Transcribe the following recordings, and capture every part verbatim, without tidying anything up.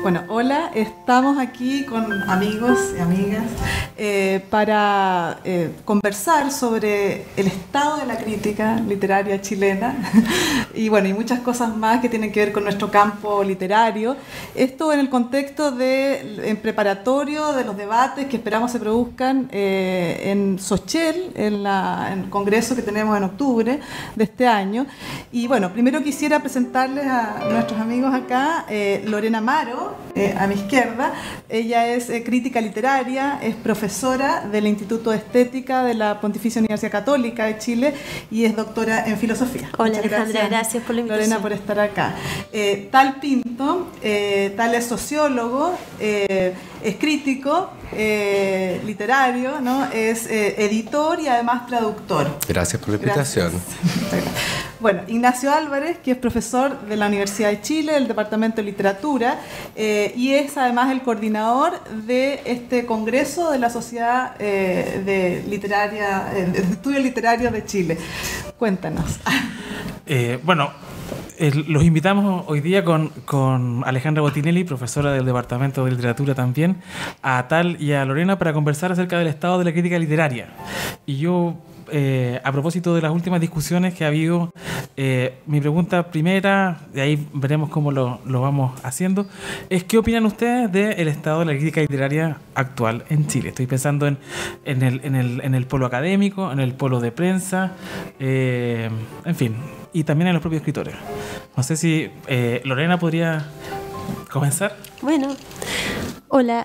Bueno, hola, estamos aquí con amigos y amigas eh, para eh, conversar sobre el estado de la crítica literaria chilena y bueno, y muchas cosas más que tienen que ver con nuestro campo literario. Esto en el contexto de, en preparatorio de los debates que esperamos se produzcan eh, en Sochel, en, la, en el congreso que tenemos en octubre de este año. Y bueno, primero quisiera presentarles a nuestros amigos acá, eh, Lorena Amaro, eh, a mi izquierda. Ella es eh, crítica literaria, es profesora del Instituto de Estética de la Pontificia Universidad Católica de Chile y es doctora en filosofía. Hola, Muchas Alejandra, gracias, gracias por la invitación. Lorena, por estar acá. Eh, Tal Pinto, eh, Tal es sociólogo, eh, es crítico eh, literario, ¿no? Es eh, editor y además traductor. Gracias por la invitación. Gracias. Bueno, Ignacio Álvarez, que es profesor de la Universidad de Chile, del Departamento de Literatura, eh, y es además el coordinador de este congreso de la Sociedad eh, de Literaria, eh, de Estudios Literarios de Chile. Cuéntanos. Eh, bueno, eh, los invitamos hoy día con, con Alejandra Botinelli, profesora del Departamento de Literatura también, a Tal y a Lorena para conversar acerca del estado de la crítica literaria. Y yo... Eh, a propósito de las últimas discusiones que ha habido, eh, mi pregunta primera, de ahí veremos cómo lo, lo vamos haciendo, es ¿qué opinan ustedes del estado de la crítica literaria actual en Chile? Estoy pensando en, en, el, en, el, en el polo académico, en el polo de prensa, eh, en fin, y también en los propios escritores. No sé si eh, Lorena podría comenzar. Bueno, hola.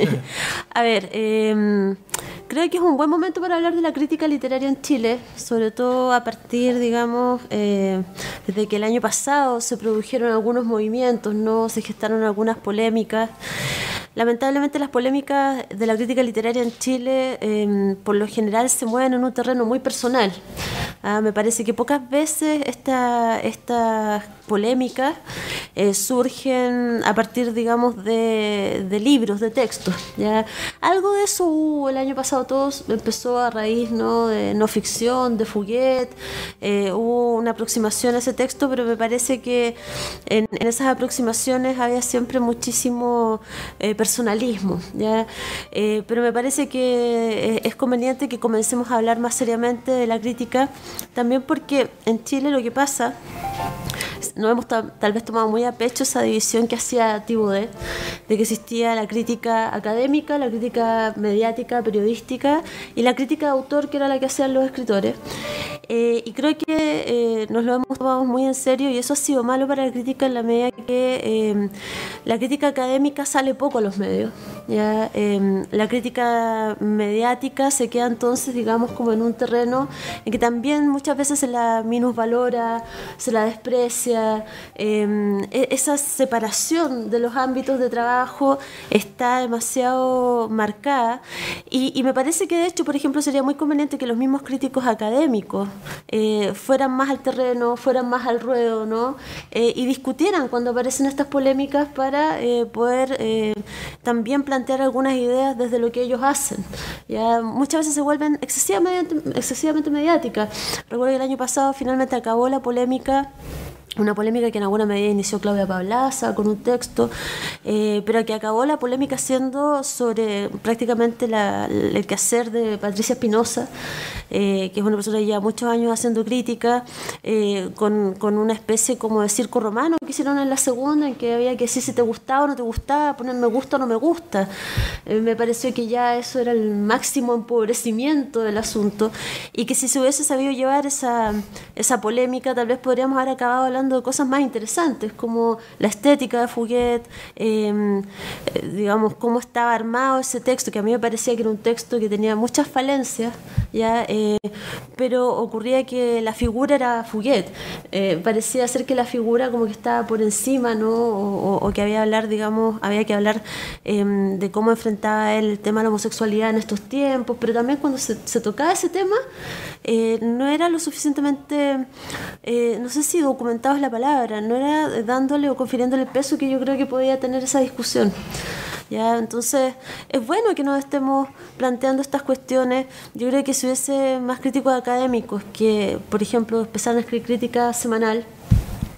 A ver, eh, creo que es un buen momento para hablar de la crítica literaria en Chile, sobre todo a partir, digamos, eh, desde que el año pasado se produjeron algunos movimientos, ¿no? Se gestaron algunas polémicas. Lamentablemente las polémicas de la crítica literaria en Chile eh, por lo general se mueven en un terreno muy personal. Ah, me parece que pocas veces esta, estas polémicas eh, surgen a partir, digamos, de, de libros, de textos, ¿ya? Algo de eso hubo el año pasado, todo empezó a raíz, ¿no?, de no ficción, de Fuguet, eh, hubo una aproximación a ese texto, pero me parece que en, en esas aproximaciones había siempre muchísimo eh, personalismo, ¿ya? Eh, pero me parece que es conveniente que comencemos a hablar más seriamente de la crítica, también porque en Chile lo que pasa, no hemos tal, tal vez tomado muy a pecho esa división que hacía Thibaudet, de que existía la crítica académica, la crítica mediática, periodística, y la crítica de autor, que era la que hacían los escritores. Eh, y creo que eh, nos lo hemos tomado muy en serio, y eso ha sido malo para la crítica en la medida que eh, la crítica académica sale poco a los medios, ¿ya? Eh, la crítica mediática se queda entonces, digamos, como en un terreno en que también muchas veces se la minusvalora, se la desprecia. Eh, esa separación de los ámbitos de trabajo está demasiado marcada, y, y me parece que de hecho, por ejemplo, sería muy conveniente que los mismos críticos académicos eh, fueran más al terreno, fueran más al ruedo, ¿no? Eh, y discutieran cuando aparecen estas polémicas para eh, poder eh, también plantear algunas ideas desde lo que ellos hacen. Ya muchas veces se vuelven excesivamente, excesivamente mediáticas. Recuerdo que el año pasado finalmente acabó la polémica, una polémica que en alguna medida inició Claudia Pablaza con un texto, eh, pero que acabó la polémica siendo sobre prácticamente la, el quehacer de Patricia Espinosa, eh, que es una persona que lleva muchos años haciendo crítica, eh, con, con una especie como de circo romano que hicieron en la segunda, en que había que decir si te gustaba o no te gustaba, poner me gusta o no me gusta. Eh, me pareció que ya eso era el máximo empobrecimiento del asunto, y que si se hubiese sabido llevar esa, esa polémica, tal vez podríamos haber acabado hablando de cosas más interesantes, como la estética de Fuguet, eh, digamos, cómo estaba armado ese texto, que a mí me parecía que era un texto que tenía muchas falencias, ¿ya? Eh, pero ocurría que la figura era Fuguet, eh, parecía ser que la figura como que estaba por encima, ¿no? O, o, o que había, hablar, digamos, había que hablar eh, de cómo enfrentaba él el tema de la homosexualidad en estos tiempos, pero también cuando se, se tocaba ese tema, eh, no era lo suficientemente, eh, no sé si documentado es la palabra, no era dándole o confiriéndole el peso que yo creo que podía tener esa discusión. ¿Ya? Entonces, es bueno que nos estemos planteando estas cuestiones. Yo creo que si hubiese más críticos académicos que, por ejemplo, empezaran a escribir crítica semanal,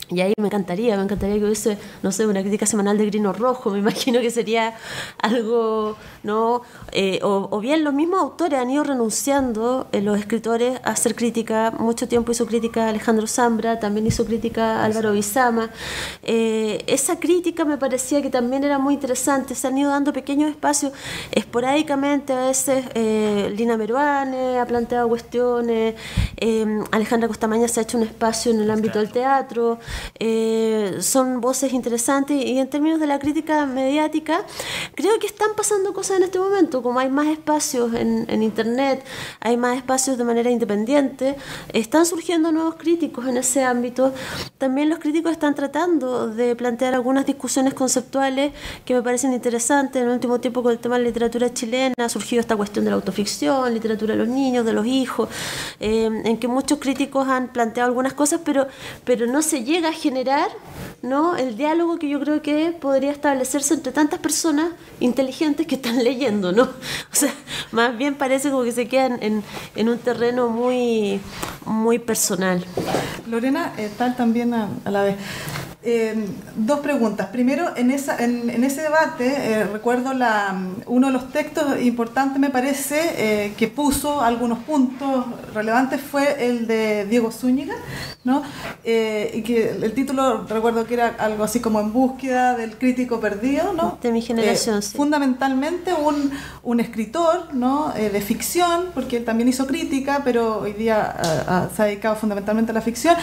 Y ahí me encantaría, me encantaría que hubiese, no sé, una crítica semanal de Grino Rojo, me imagino que sería algo, ¿no? Eh, o, o bien los mismos autores han ido renunciando, eh, los escritores, a hacer crítica. Mucho tiempo hizo crítica Alejandro Zambra, también hizo crítica Álvaro Bizama. Eh, esa crítica me parecía que también era muy interesante. Se han ido dando pequeños espacios, esporádicamente a veces. eh, Lina Meruane ha planteado cuestiones, eh, Alejandra Costamaña se ha hecho un espacio en el ámbito del teatro. Eh, son voces interesantes, y en términos de la crítica mediática creo que están pasando cosas en este momento, como hay más espacios en, en internet, hay más espacios de manera independiente, están surgiendo nuevos críticos en ese ámbito. También los críticos están tratando de plantear algunas discusiones conceptuales que me parecen interesantes. En el último tiempo, con el tema de la literatura chilena, ha surgido esta cuestión de la autoficción, literatura de los niños, de los hijos, eh, en que muchos críticos han planteado algunas cosas, pero, pero no se llega a generar, ¿no?, el diálogo que yo creo que podría establecerse entre tantas personas inteligentes que están leyendo, ¿no? O sea, más bien parece como que se quedan en, en un terreno muy, muy personal. Lorena, eh, tal también a, a la vez. Eh, dos preguntas. Primero, en, esa, en, en ese debate, eh, recuerdo la, uno de los textos importantes, me parece, eh, que puso algunos puntos relevantes, fue el de Diego Zúñiga, ¿no? Eh, y que el título, recuerdo que era algo así como En búsqueda del crítico perdido, ¿no? De mi generación, eh, sí. Fundamentalmente un, un escritor, ¿no?, eh, de ficción, porque él también hizo crítica, pero hoy día a, a, se ha dedicado fundamentalmente a la ficción,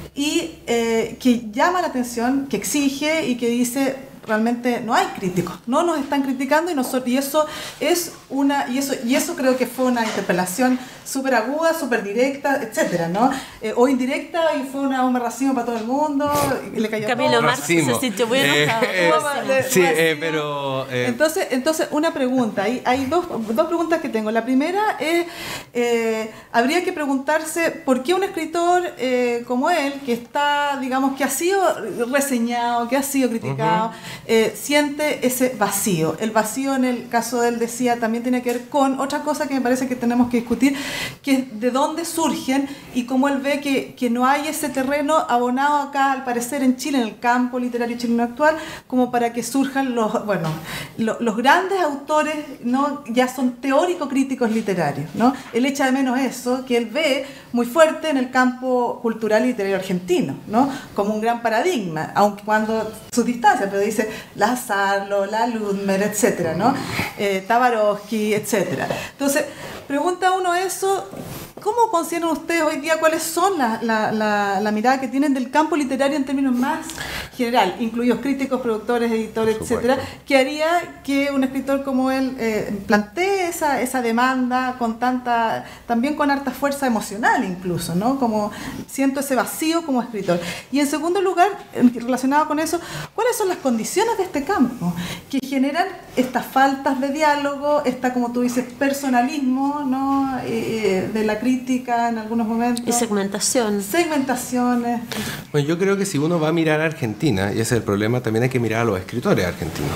y eh, que llama la atención, que exige y que dice: realmente no hay críticos, no nos están criticando, y nosotros, y eso es una, y eso, y eso creo que fue una interpelación súper aguda, súper directa, etcétera, ¿no? Eh, o indirecta, y fue una bomba racimo para todo el mundo, y le cayó Camilo todo. Marx se sintió muy enojado. Eh, eh, sí, eh, pero... Eh. Entonces, entonces, una pregunta, hay, hay dos, dos preguntas que tengo. La primera es, eh, habría que preguntarse por qué un escritor eh, como él, que está, digamos, que ha sido reseñado, que ha sido criticado, uh-huh. eh, siente ese vacío. El vacío, en el caso de él, decía, también tiene que ver con otra cosa que me parece que tenemos que discutir, que es de dónde surgen y cómo él ve que, que no hay ese terreno abonado acá, al parecer, en Chile, en el campo literario chileno actual, como para que surjan los, bueno, los, los grandes autores, ¿no?, ya son teórico-críticos literarios, ¿no? Él echa de menos eso, que él ve muy fuerte en el campo cultural y literario argentino, ¿no?, como un gran paradigma, aunque cuando sus distancias, pero dice Lazarlo, La Ludmer, etcétera, ¿no? Eh, Tabarovsky, etcétera. Entonces, pregunta uno eso: ¿cómo consideran ustedes hoy día cuáles son la, la, la, la mirada que tienen del campo literario en términos más general, incluidos críticos, productores, editores, etcétera, que haría que un escritor como él eh, plantee esa, esa demanda con tanta, también con harta fuerza emocional incluso, ¿no? Como siento ese vacío como escritor. Y en segundo lugar, relacionado con eso, ¿cuáles son las condiciones de este campo que generan estas faltas de diálogo, esta, como tú dices, personalismo, ¿no?, eh, de la crítica en algunos momentos? Y segmentación. Segmentaciones. Bueno, yo creo que si uno va a mirar a Argentina, y ese es el problema, también hay que mirar a los escritores argentinos.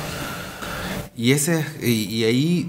Y, ese, y, y ahí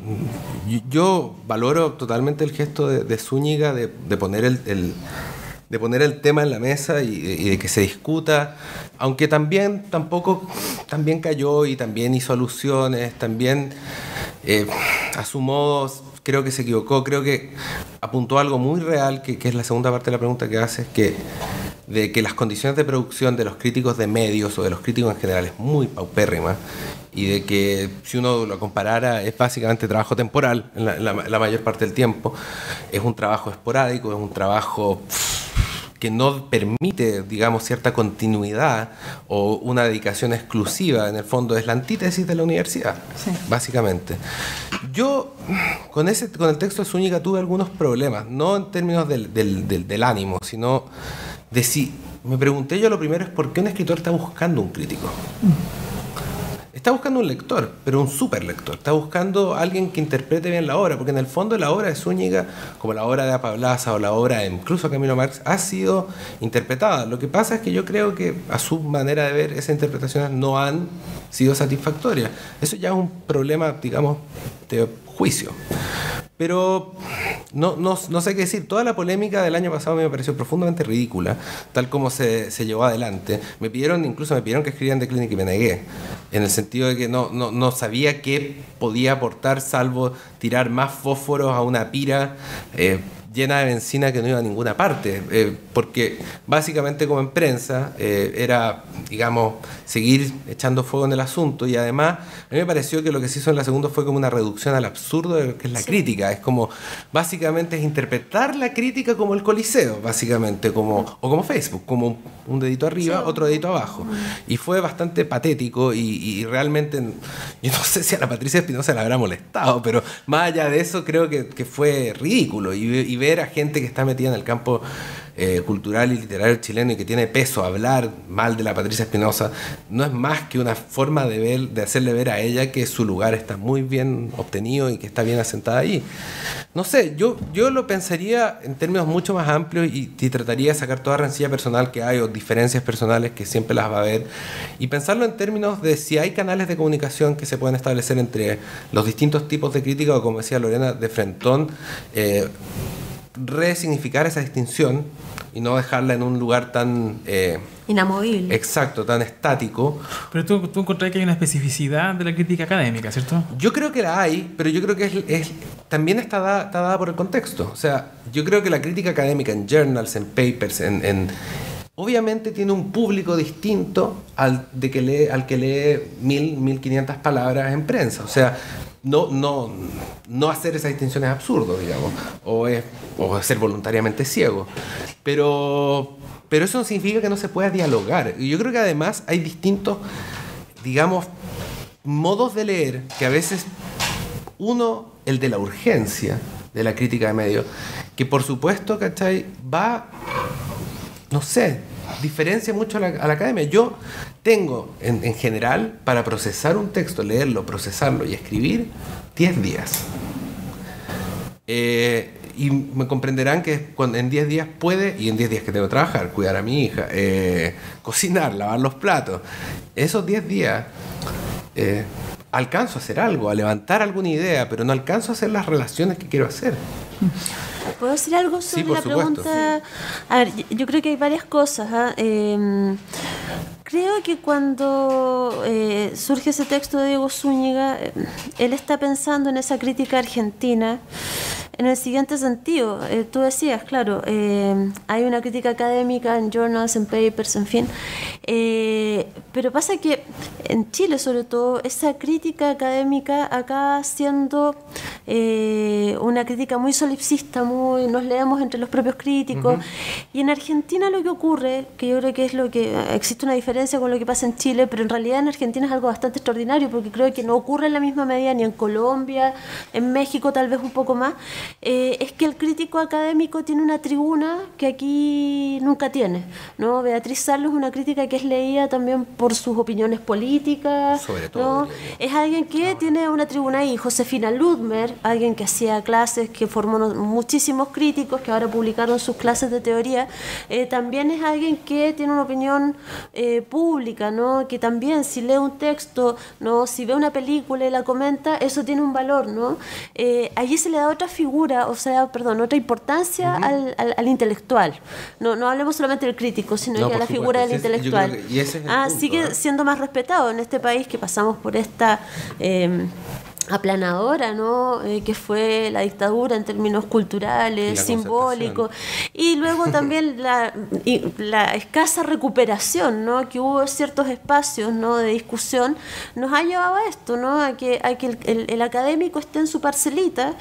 yo valoro totalmente el gesto de, de Zúñiga de, de, poner el, el, de poner el tema en la mesa y, y de que se discuta, aunque también tampoco también cayó y también hizo alusiones, también eh, a su modo creo que se equivocó, creo que apuntó algo muy real, que, que es la segunda parte de la pregunta que hace, que de que las condiciones de producción de los críticos de medios o de los críticos en general es muy paupérrima, y de que si uno lo comparara es básicamente trabajo temporal en la, en la, la mayor parte del tiempo, es un trabajo esporádico, es un trabajo que no permite, digamos, cierta continuidad o una dedicación exclusiva. En el fondo es la antítesis de la universidad, sí, básicamente. Yo con, ese, con el texto de Zúñiga tuve algunos problemas, no en términos del, del, del, del ánimo, sino de si, me pregunté yo, lo primero es por qué un escritor está buscando un crítico. Está buscando un lector, pero un super lector. Está buscando alguien que interprete bien la obra, porque en el fondo la obra de Zúñiga, como la obra de Apablaza o la obra de incluso Camilo Marx, ha sido interpretada. Lo que pasa es que yo creo que a su manera de ver esas interpretaciones no han sido satisfactorias. Eso ya es un problema, digamos, de juicio. pero no, no, no sé qué decir. Toda la polémica del año pasado me pareció profundamente ridícula, tal como se, se llevó adelante. Me pidieron, incluso me pidieron que escribieran de Clínica y me negué, en el sentido de que no, no, no sabía qué podía aportar salvo tirar más fósforos a una pira eh, llena de benzina que no iba a ninguna parte, eh, porque básicamente como en prensa eh, era, digamos, seguir echando fuego en el asunto, y además a mí me pareció que lo que se hizo en la segunda fue como una reducción al absurdo de lo que es la sí. crítica. Es como, básicamente es interpretar la crítica como el Coliseo, básicamente, como, o como Facebook, como un dedito arriba, sí. otro dedito abajo, y fue bastante patético, y, y realmente, yo no sé si a la Patricia Espinosa le habrá molestado, pero más allá de eso creo que, que fue ridículo, y, y ver a gente que está metida en el campo eh, cultural y literario chileno y que tiene peso hablar mal de la Patricia Espinosa no es más que una forma de ver, de hacerle ver a ella que su lugar está muy bien obtenido y que está bien asentada ahí. No sé, yo, yo lo pensaría en términos mucho más amplios y, y trataría de sacar toda rencilla personal que hay o diferencias personales que siempre las va a haber, y pensarlo en términos de si hay canales de comunicación que se pueden establecer entre los distintos tipos de crítica, o como decía Lorena, de frentón, eh, resignificar esa distinción y no dejarla en un lugar tan eh, inamovible, exacto, tan estático. Pero tú, tú encontrás que hay una especificidad de la crítica académica, ¿cierto? Yo creo que la hay, pero yo creo que es, es, también está dada, está dada por el contexto. O sea, yo creo que la crítica académica en journals, en papers, en, en obviamente tiene un público distinto al, de que lee, al que lee mil, mil quinientas palabras en prensa. O sea, No, no, no hacer esa distinción es absurdo, digamos, o es, o es ser voluntariamente ciego, pero, pero eso no significa que no se pueda dialogar. Y yo creo que además hay distintos, digamos, modos de leer, que a veces uno, el de la urgencia de la crítica de medios, que por supuesto, ¿cachai?, va, no sé, diferencia mucho a la, a la academia. Yo tengo, en, en general, para procesar un texto, leerlo, procesarlo y escribir, diez días. Eh, y me comprenderán que cuando, en diez días puede, y en diez días que tengo que trabajar, cuidar a mi hija, eh, cocinar, lavar los platos, esos diez días eh, alcanzo a hacer algo, a levantar alguna idea, pero no alcanzo a hacer las relaciones que quiero hacer. ¿Puedo decir algo sobre sí, por la supuesto. pregunta? Sí. A ver, yo creo que hay varias cosas. ¿eh? Eh, creo que cuando eh, surge ese texto de Diego Zúñiga, eh, él está pensando en esa crítica argentina en el siguiente sentido. Eh, tú decías, claro, eh, hay una crítica académica en journals, en papers, en fin. Eh, pero pasa que en Chile, sobre todo, esa crítica académica acaba siendo eh, una crítica muy solipsista, muy, nos leemos entre los propios críticos. Uh-huh. Y en Argentina lo que ocurre, que yo creo que es lo que existe una diferencia con lo que pasa en Chile, pero en realidad en Argentina es algo bastante extraordinario, porque creo que no ocurre en la misma medida ni en Colombia, en México tal vez un poco más. Eh, es que el crítico académico tiene una tribuna que aquí nunca tiene, ¿no? Beatriz Sarlo es una crítica que es leída también por sus opiniones políticas, sobre todo, ¿no? Es alguien que ahora tiene una tribuna ahí. Josefina Ludmer, alguien que hacía clases, que formó muchísimos críticos que ahora publicaron sus clases de teoría, eh, también es alguien que tiene una opinión eh, pública, ¿no? Que también si lee un texto, ¿no? Si ve una película y la comenta, eso tiene un valor, ¿no? Eh, allí se le da otra figura, o sea, perdón, otra importancia uh-huh. al, al, al intelectual. No, no hablemos solamente del crítico, sino no, que a la figura del ese, intelectual. Que, y ese es el ah, punto, sigue ¿eh? siendo más respetado en este país, que pasamos por esta eh, aplanadora, ¿no? Eh, que fue la dictadura en términos culturales, simbólicos, y luego también la, y la escasa recuperación, ¿no? Que hubo ciertos espacios, ¿no? de discusión, nos ha llevado a esto, ¿no? a que, a que el, el, el académico esté en su parcelita,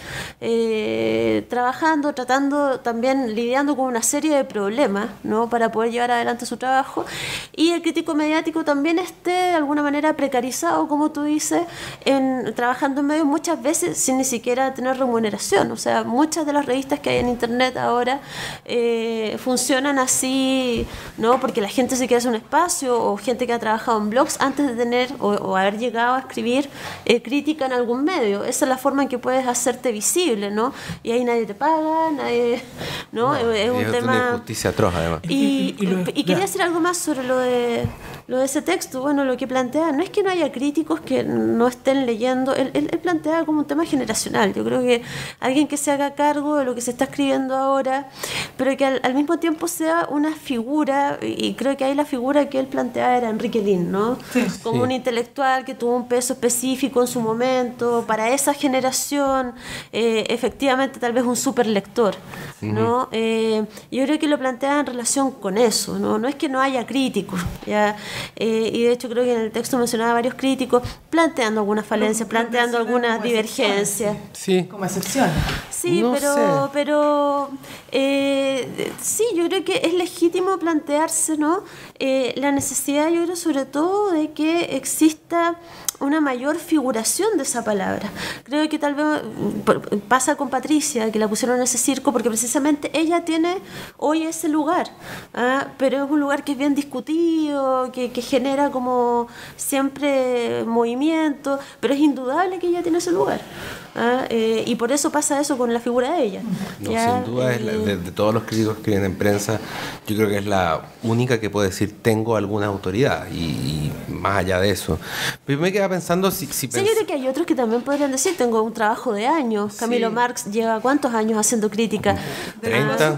eh, trabajando, tratando también, lidiando con una serie de problemas, ¿no? para poder llevar adelante su trabajo, y el crítico mediático también esté de alguna manera precarizado, como tú dices, en trabajando en medios muchas veces sin ni siquiera tener remuneración. O sea, muchas de las revistas que hay en internet ahora eh, funcionan así, ¿no? Porque la gente se quiere hacer un espacio, o gente que ha trabajado en blogs antes de tener o, o haber llegado a escribir eh, crítica en algún medio. Esa es la forma en que puedes hacerte visible, ¿no? Y ahí nadie te paga, nadie, ¿no? no es un es tema una injusticia atroz, además. Y, y, y, y, y quería decir algo más sobre lo de lo de ese texto, bueno, lo que plantea no es que no haya críticos que no estén leyendo, él, él, él plantea como un tema generacional. Yo creo que alguien que se haga cargo de lo que se está escribiendo ahora, pero que al, al mismo tiempo sea una figura, y creo que ahí la figura que él planteaba era Enrique Lin, ¿no? Sí. Como Sí. un intelectual que tuvo un peso específico en su momento, para esa generación, eh, efectivamente tal vez un super lector, ¿no? Uh-huh. eh, yo creo que lo plantea en relación con eso, ¿no? No es que no haya críticos, ¿ya? Eh, y de hecho creo que en el texto mencionaba varios críticos planteando algunas falencias, planteando algunas divergencias. Sí. Como excepción. Sí, no pero, sé. pero eh, sí, yo creo que es legítimo plantearse, ¿no? Eh, la necesidad, yo creo, sobre todo de que exista una mayor figuración de esa palabra. Creo que tal vez pasa con Patricia, que la pusieron en ese circo porque precisamente ella tiene hoy ese lugar, ¿ah? Pero es un lugar que es bien discutido, que, que genera como siempre movimiento, pero es indudable que ella tiene ese lugar, ¿ah? Eh, y por eso pasa eso con la figura de ella. No, ¿Ya? sin duda, eh, es la, de, de todos los críticos que vienen en prensa, yo creo que es la única que puede decir tengo alguna autoridad, y, y más allá de eso. Pero me queda pensando si... si Sí, pens- yo creo que hay otros que también podrían decir, tengo un trabajo de años. Camilo Sí. Marx lleva ¿cuántos años haciendo crítica? treinta.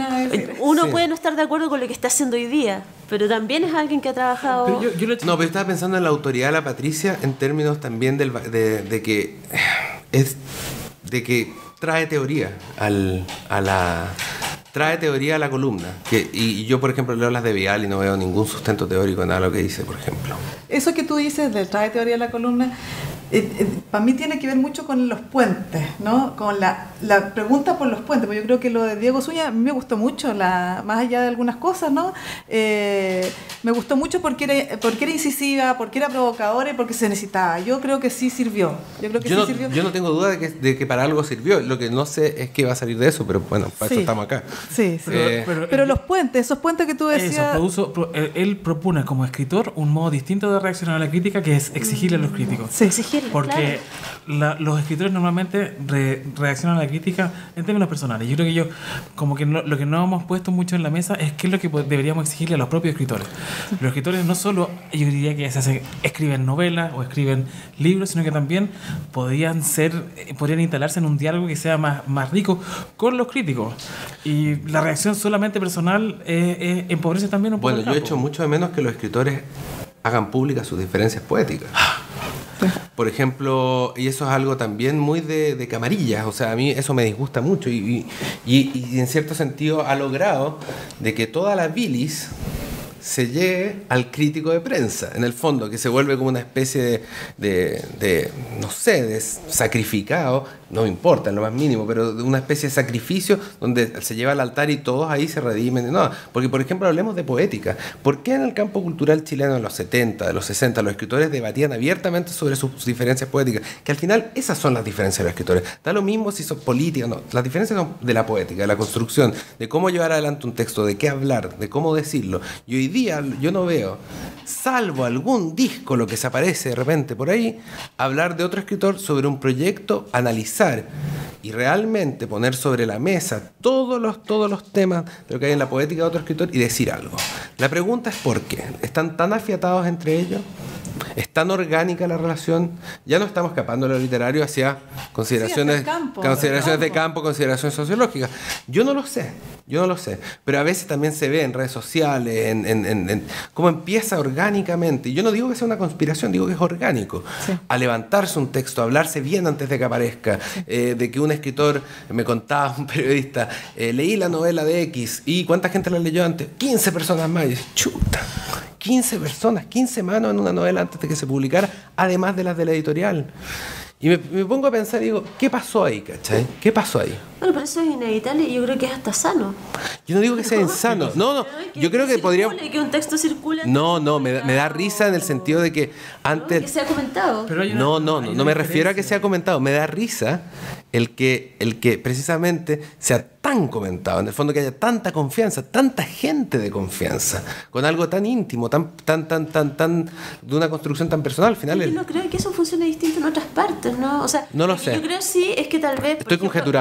Uno Sí. puede no estar de acuerdo con lo que está haciendo hoy día, pero también es alguien que ha trabajado... Pero yo, yo lo- No, pero estaba pensando en la autoridad de la Patricia en términos también del, va- de, de que es de que trae teoría al, a la trae teoría a la columna, que, y, y yo por ejemplo leo las de Vial y no veo ningún sustento teórico en nada de lo que dice, por ejemplo. Eso que tú dices de trae teoría a la columna, eh, eh, para mí tiene que ver mucho con los puentes, ¿no? Con la, la pregunta por los puentes, porque yo creo que lo de Diego Zúñiga a mí me gustó mucho, la, más allá de algunas cosas, ¿no? Eh, me gustó mucho porque era, porque era incisiva, porque era provocadora y porque se necesitaba. Yo creo que sí sirvió. Yo creo que Yo sí no, sirvió. yo no tengo duda de que, de que para algo sirvió. Lo que no sé es qué va a salir de eso, pero bueno, para Sí. eso estamos acá. Sí, sí. Eh, Pero los puentes, esos puentes que tú Eso, decías... produzo- pro- él, él propone como escritor un modo distinto de reaccionar a la crítica, que es exigirle a los críticos. Sí. Exigirle, Porque la- los escritores normalmente re- reaccionan a la crítica en términos personales. Yo creo que yo, como que no- lo que no hemos puesto mucho en la mesa es qué es lo que po- deberíamos exigirle a los propios escritores. Los escritores no solo, yo diría que se hacen, escriben novelas o escriben libros, sino que también podrían ser, eh, podrían instalarse en un diálogo que sea más, más rico con los críticos. Y la reacción solamente personal eh, eh, empobrece también un poco Bueno, el yo he campo. hecho mucho de menos que los escritores hagan públicas sus diferencias poéticas. Por ejemplo, y eso es algo también muy de, de camarillas, o sea, a mí eso me disgusta mucho y, y, y- y en cierto sentido ha logrado de que toda la bilis se llegue al crítico de prensa, en el fondo, que se vuelve como una especie de, de, de, no sé, de sacrificado, no me importa en lo más mínimo, pero de una especie de sacrificio donde se lleva al altar y todos ahí se redimen. No, porque por ejemplo hablemos de poética. ¿Por qué en el campo cultural chileno en los setenta, de los sesenta, los escritores debatían abiertamente sobre sus diferencias poéticas? Que al final esas son las diferencias de los escritores. Da lo mismo si son políticas, no. Las diferencias son de la poética, de la construcción, de cómo llevar adelante un texto, de qué hablar, de cómo decirlo. Y hoy día yo no veo, salvo algún disco lo que se aparece de repente por ahí, hablar de otro escritor sobre un proyecto, analizar y realmente poner sobre la mesa todos los, todos los temas de lo que hay en la poética de otro escritor y decir algo. La pregunta es ¿por qué? ¿Están tan afiatados entre ellos? ¿Es tan orgánica la relación? Ya no estamos escapando de lo literario hacia consideraciones, Sí, hacia el campo, consideraciones hacia el de campo, consideraciones sociológicas. Yo no lo sé, yo no lo sé. Pero a veces también se ve en redes sociales, en, en, en, en cómo empieza orgánicamente. Y yo no digo que sea una conspiración, digo que es orgánico. Sí. A levantarse un texto, a hablarse bien antes de que aparezca, eh, de que un escritor, me contaba un periodista, eh, leí la novela de X y ¿cuánta gente la leyó antes? quince personas más. Y dice, chuta, quince personas, quince manos en una novela antes de que se publicara, además de las de la editorial. Y me, me pongo a pensar y digo, ¿qué pasó ahí, cachai? ¿Qué pasó ahí? Bueno, pero eso es inevitable y yo creo que es hasta sano. Yo no digo que sea insano. No, no. Yo creo que podría... circule, que un texto circule. No, no, me da, me da risa en el sentido de que Que antes... se ha comentado. Pero hay una- No, no, hay no, una no me refiero a que diferencia. sea comentado. Me da risa el que, el que precisamente sea tan comentado. En el fondo que haya tanta confianza, tanta gente de confianza, con algo tan íntimo, tan, tan, tan, tan, tan, de una construcción tan personal. Al final, Yo el- no creo que eso funcione distinto en otras partes, ¿no? O sea, No lo que sé. Yo creo sí es que tal vez. por estoy ejemplo, conjeturando en todo caso.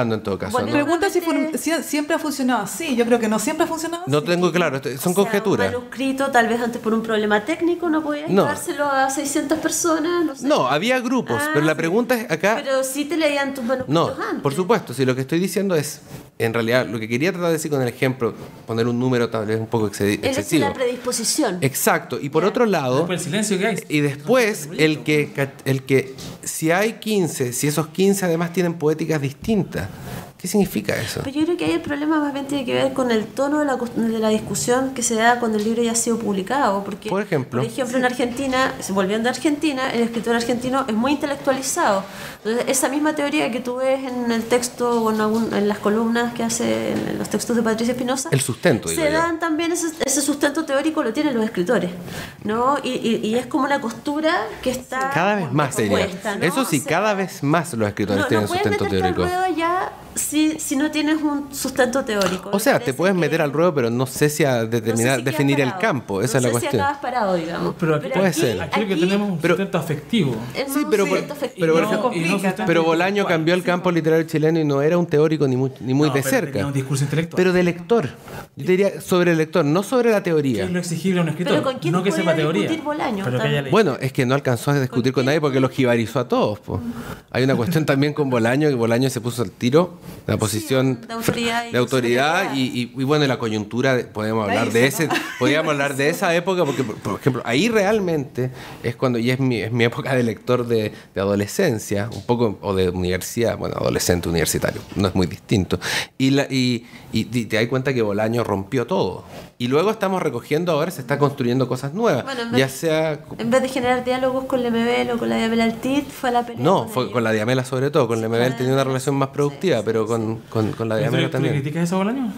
caso. Bueno, ¿no? Pregunta si, Normalmente- fun- si siempre ha funcionado así. Yo creo que no siempre ha funcionado así. No tengo claro, esto- son O sea, conjeturas. Un manuscrito, tal vez antes por un problema técnico, no podías No. dárselo a seiscientas personas, no sé. No, había grupos, Ah, pero la sí. pregunta es acá... Pero sí te leían tus No, manuscritos antes. por supuesto, si lo que estoy diciendo es, en realidad, lo que quería tratar de decir con el ejemplo, poner un número tal vez un poco excedi- El hecho de excesivo. la predisposición. Exacto, y por Ya. otro lado, Después el silencio que hay. y después el que, el que si hay quince, si esos quince además tienen poéticas distintas, ¿qué significa eso? Pero yo creo que ahí el problema más bien tiene que ver con el tono de la, cos- de la discusión que se da cuando el libro ya ha sido publicado. Porque, Por ejemplo. por ejemplo, en Argentina, volviendo a Argentina, el escritor argentino es muy intelectualizado. Entonces, esa misma teoría que tú ves en el texto o en, algún- en las columnas que hace en los textos de Patricia Espinosa, El sustento, digo se yo. dan también ese, ese sustento teórico, lo tienen los escritores, ¿no? Y, y- y es como una costura que está Cada vez más sería. compuesta, ¿no? Eso sí, O sea, cada vez más los escritores no, tienen no puedes sustento meterte al teórico. ruedo ya si, si no tienes un sustento teórico. O sea, Me te parece puedes que- meter al ruedo, pero no sé si a no sé determinar, si quedas definir el parado. campo, esa No es la sé cuestión. Si acabas parado, digamos. Pero aquí- Puede ser. Aquí lo que tenemos es un Pero- sustento afectivo. es Sí, un pero por- sustento afectivo. pero por Y no- ejemplo- y no complica, sustento Pero Bolaño intelectual. cambió el campo literario chileno y no era un teórico ni muy, ni muy No, de pero cerca. tenía un discurso intelectual. Pero de lector. Yo te diría sobre el lector, no sobre la ¿Qué teoría. es lo exigible a un escritor? Pero ¿con quién no que podía sepa teoría. discutir Bolaño? Pero que Tal- haya leído. Bueno, es que no alcanzó a discutir con nadie porque los jibarizó a todos. Po. Hay una cuestión también con Bolaño, que Bolaño se puso al tiro, la posición de autoridad y de autoridad superioridad. y, y, y bueno, la coyuntura, de- podemos La hablar de hizo, ese, podríamos hablar de esa época, porque por, por ejemplo, ahí realmente es cuando, y es mi, es mi época de lector de, de adolescencia, un poco, o de universidad, bueno, adolescente universitario, no es muy distinto. Y, la, y, y, y te das cuenta que Bolaño rompió todo. Y luego estamos recogiendo, ahora se está construyendo cosas nuevas, Bueno, en vez- ya sea... En vez de generar diálogos con Lemebel o con la Diabela Altit, fue la pelea. No, con fue ellos. con la Diamela sobre todo, con Sí, Lemebel con la tenía una Diamela, relación más productiva, sí, pero sí, con, con, con la ¿Pero Diamela tú, tú le también. criticas eso a Bolaño?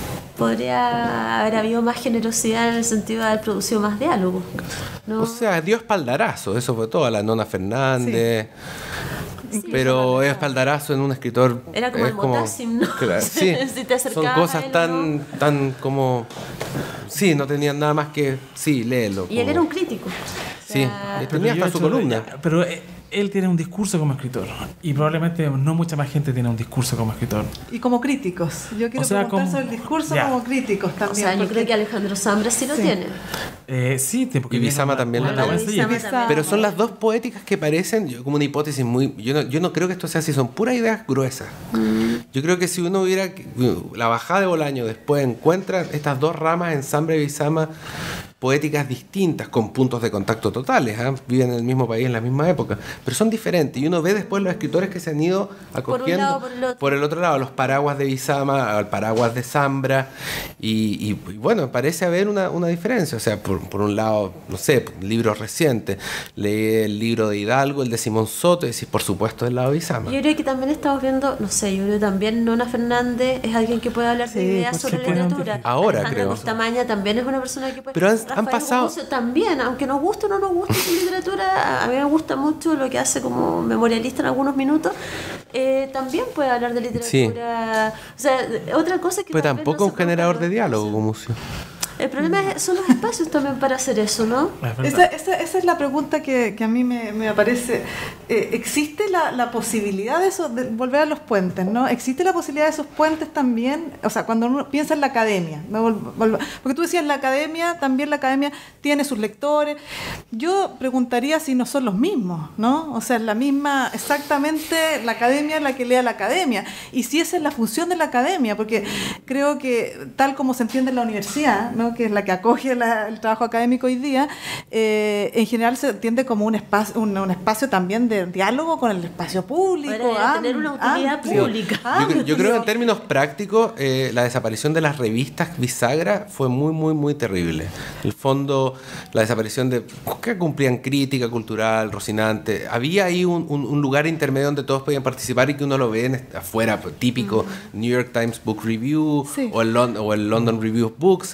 Podría haber habido más generosidad en el sentido de haber producido más diálogos. ¿no? O sea, dio espaldarazo, eso fue todo, a la Nona Fernández. Sí, Pero sí, es espaldarazo en un escritor. Era como es el Motassim, ¿no? Claro, sí. Si te Son acercabas a cosas él, tan, tan como. Sí, no tenían nada más que. Sí, léelo. Y él como- era un crítico. Sí, sea, y tenía yo hasta su he hecho- columna. ya, Pero eh, él tiene un discurso como escritor. Y probablemente no mucha más gente tiene un discurso como escritor. Y como críticos. Yo quiero O sea, preguntar como- sobre el discurso ya. como críticos O también. sea, yo porque- creo que Alejandro Zambra sí lo Sí. tiene. Eh, sí, te- porque Y viene Bizama una- también una lo labor tiene. enseñanza. Bizama también. Pero son las dos poéticas que parecen, yo, como una hipótesis muy... Yo no, yo no creo que esto sea así, son puras ideas gruesas. Yo creo que si uno hubiera... La bajada de Bolaño después encuentra estas dos ramas en Zambra y Bizama poéticas distintas, con puntos de contacto totales, ¿ah? Viven en el mismo país en la misma época, pero son diferentes. Y uno ve después los escritores que se han ido acogiendo lado, por el otro. por el otro lado, los paraguas de Bizama, al paraguas de Zambra, y, y- y bueno, parece haber una, una diferencia. O sea, por, por un lado, no sé, libros recientes, leí el libro de Hidalgo, el de Simón Soto, y decís, por supuesto, del lado de Bizama. Yo creo que también estamos viendo, no sé, yo creo que también Nona Fernández es alguien que puede hablar de Sí, ideas por sobre la supuesto. literatura. Ahora, Alejandra creo. Costamaña también es una persona que puede... Pero han- han Rafael pasado- Gumucio también, aunque nos guste o no nos guste su literatura, a mí me gusta mucho lo que hace como memorialista en algunos minutos, eh, también puede hablar de literatura. O sea, otra cosa que... Pues tal vez tampoco no un se generador toca, de diálogo, Gumucio. El problema es, son los espacios también para hacer eso, ¿no? Es verdad. Esa, esa, esa es la pregunta que, que a mí me, me aparece. Eh, ¿Existe la, la posibilidad de eso, de volver a los puentes, ¿no? ¿Existe la posibilidad de esos puentes también? O sea, cuando uno piensa en la academia, ¿no? Vol- vol- porque tú decías la academia, también la academia tiene sus lectores. Yo preguntaría si no son los mismos, ¿no? O sea, es la misma, exactamente la academia la que lea la academia. Y si esa es la función de la academia, porque creo que tal como se entiende en la universidad, ¿no? Que es la que acoge la- el trabajo académico hoy día, eh, en general se entiende como un espacio, un, un espacio también de diálogo con el espacio público. Para tener am- una utilidad amplio, pública. Yo, creo- yo creo que en amplio. términos prácticos, eh, la desaparición de las revistas bisagra fue muy, muy, muy terrible. En el fondo, la desaparición de... que cumplían crítica cultural, Rocinante. Había ahí un, un- un lugar intermedio donde todos podían participar y que uno lo ve en, afuera, pues, típico New York Times Book Review Sí. o, el Lon- o el London Review of Books. En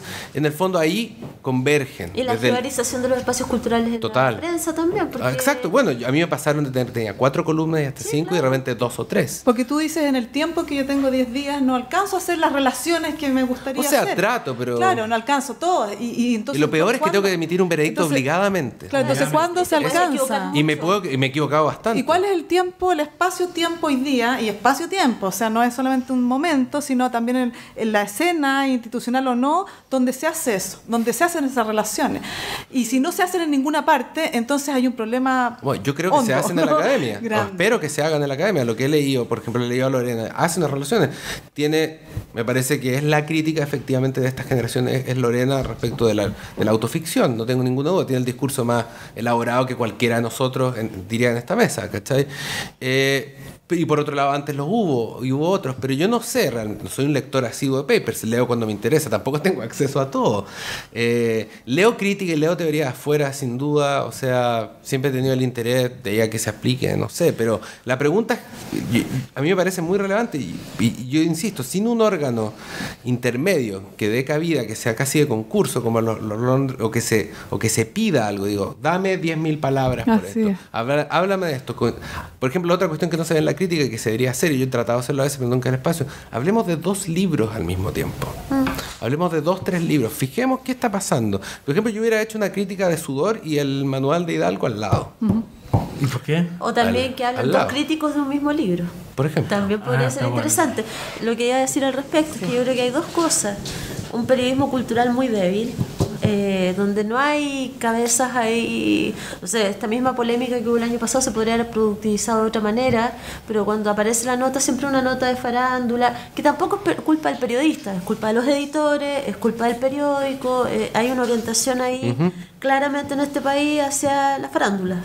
en el fondo ahí convergen. Y la desde el- privatización de los espacios culturales en Total. la prensa también. Porque... Ah, exacto, bueno, a mí me pasaron de tener tenía cuatro columnas y hasta Sí, cinco claro. y de repente dos o tres. Porque tú dices, en el tiempo que yo tengo diez días, no alcanzo a hacer las relaciones que me gustaría O sea, hacer. trato, pero- Claro, no alcanzo todo. Y, y, entonces, Y lo peor es que ¿cuándo? tengo que emitir un veredicto Entonces, obligadamente. Claro, entonces, ¿cuándo se Te puedes equivocar alcanza? Y me, mucho. puedo, y me he equivocado bastante. ¿Y cuál es el tiempo, el espacio-tiempo hoy día? Y espacio-tiempo, o sea, no es solamente un momento, sino también en, en la escena, institucional o no, donde se hace eso, donde se hacen esas relaciones. Y si no se hacen en ninguna parte, entonces hay un problema. Bueno, yo creo que se hondo, hacen en la ¿no? academia. O Grande. espero que se hagan en la academia. Lo que he leído, por ejemplo, he leído a Lorena, hace unas relaciones. Tiene, me parece que es la crítica efectivamente de estas generaciones, es Lorena respecto de la, de la autoficción. No tengo ninguna duda. Tiene el discurso más elaborado que cualquiera de nosotros en, diría en esta mesa, ¿cachai? Eh, y por otro lado, antes los hubo, y hubo otros, pero yo no sé, realmente, no soy un lector asiduo de papers, leo cuando me interesa, tampoco tengo acceso a todo. Eh, leo crítica y leo teoría de afuera, sin duda, o sea, siempre he tenido el interés de ella que se aplique, no sé, pero la pregunta y- a mí me parece muy relevante y, y yo insisto, sin un órgano intermedio que dé cabida, que sea casi de concurso, como los, los Lond- o, que se, o que se pida algo, digo, dame diez mil palabras por Así esto, es. Habla- háblame de esto. Con- Por ejemplo, otra cuestión que no se ve en la crítica y que se debería hacer, y yo he tratado de hacerlo a veces, pero nunca en el espacio, hablemos de dos libros al mismo tiempo. Hablemos de dos, tres libros. Fijemos qué está pasando. Por ejemplo, yo hubiera hecho una crítica de Sudor y el manual de Hidalgo al lado. ¿Y por qué? O también Al- que hablan al dos lado. críticos de un mismo libro. Por ejemplo. También podría Ah, ser está bueno. interesante. Lo que iba a decir al respecto es que yo creo que hay dos cosas. Un periodismo cultural muy débil, eh, donde no hay cabezas ahí. O sea, esta misma polémica que hubo el año pasado se podría haber productivizado de otra manera, pero cuando aparece la nota, siempre una nota de farándula, que tampoco es per- culpa del periodista, es culpa de los editores, es culpa del periódico. Eh, hay una orientación ahí claramente en este país hacia la farándula.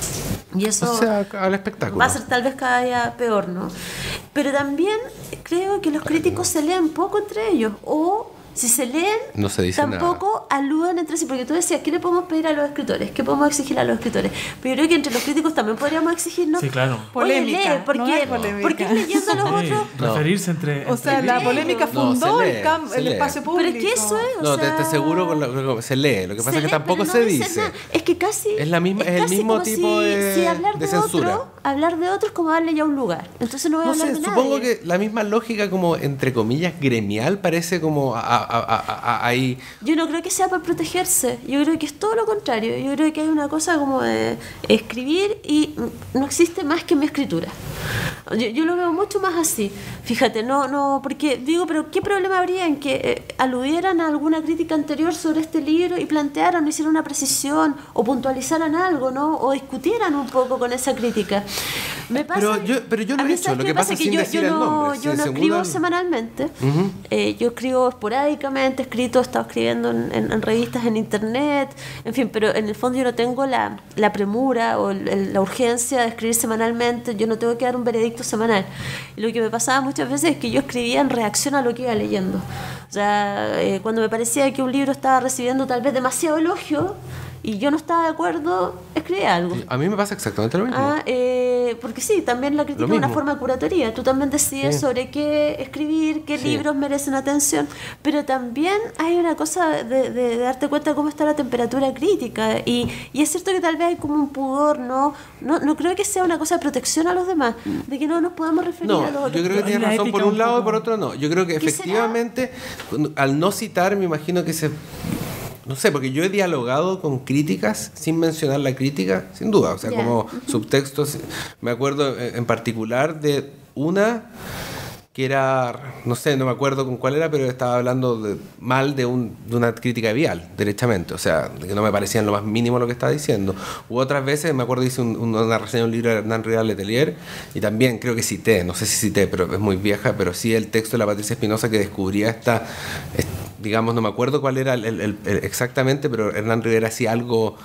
Y eso O sea, al espectáculo. va a ser tal vez cada día peor, ¿no? Pero también creo que los críticos se leen poco entre ellos, o si se leen, No se dice tampoco aluden entre sí, porque tú decías, ¿qué le podemos pedir a los escritores? ¿Qué podemos exigir a los escritores? Pero yo creo que entre los críticos también podríamos exigirnos, Sí, claro. oye, Polémica, lee, ¿por no qué, hay polémica. ¿por qué leyendo a los Sí, otros? No. referirse entre... O sea, entre- la Sí. polémica No, fundó se lee, el, campo, se el lee. espacio público. Pero es que eso es, o No, te, sea, te aseguro con lo, lo- se lee. Lo que pasa se es que lee, tampoco pero no se dice dice. nada. Es que casi Es la misma- es el casi mismo como tipo si, de- si hablar de de, censura. otro, hablar de otro es como darle ya un lugar. Entonces no voy a No hablar sé, de supongo nadie. que la misma lógica como, entre comillas, gremial parece como a- a- a- a- a- ahí... Yo no creo que sea por protegerse, yo creo que es todo lo contrario. Yo creo que hay una cosa como de escribir y no existe más que mi escritura. Yo, yo lo veo mucho más así. Fíjate, no, no, porque digo, pero ¿qué problema habría en que eh, aludieran a alguna crítica anterior sobre este libro y plantearan, o hicieran una precisión o puntualizaran algo, ¿no? O discutieran un poco con esa crítica. Me pasa, Pero yo- pero yo lo a he mí, hecho, ¿sabes lo qué que me pasa es sin yo, decir yo el no, nombre, yo sí, no según escribo el- semanalmente. Ujú. Eh, yo escribo esporádicamente, he escrito, he estado escribiendo en, en- en revistas, en internet, en fin, pero en el fondo yo no tengo la, la premura o el- el- la urgencia de escribir semanalmente, yo no tengo que dar un veredicto semanal. Y lo que me pasaba muchas veces es que yo escribía en reacción a lo que iba leyendo. O sea, eh, cuando me parecía que un libro estaba recibiendo tal vez demasiado elogio y yo no estaba de acuerdo, escribía algo. A mí me pasa exactamente lo mismo. Ah, eh, porque sí, también la crítica Lo es una mismo. forma de curatoría. Tú también decides Sí. sobre qué escribir, qué Sí. libros merecen atención, pero también hay una cosa de, de- de darte cuenta de cómo está la temperatura crítica. Y, y es cierto que tal vez hay como un pudor, ¿no? No, no creo que sea una cosa de protección a los demás, de que no nos podamos referir No, a los yo otros. creo que Hay tienes una razón por ética un un lado y poco- por otro no. Yo creo que ¿Qué será? efectivamente, cuando- al no citar, me imagino que se... No sé, porque yo he dialogado con críticas sin mencionar la crítica, sin duda. O sea, Ya. como subtextos. Me acuerdo en en particular de una que era, no sé, no me acuerdo con cuál era, pero estaba hablando de, mal de, un, de una crítica vial, derechamente. O sea, de que no me parecía en lo más mínimo lo que estaba diciendo. U otras veces, me acuerdo, hice un- un- una reseña de un libro de Hernán Rial Letelier y también creo que cité, no sé si cité, pero es muy vieja, pero sí el texto de la Patricia Espinosa que descubría esta, est- digamos, no me acuerdo cuál era el, el- el- el- exactamente, pero Hernán Rivera hacía algo...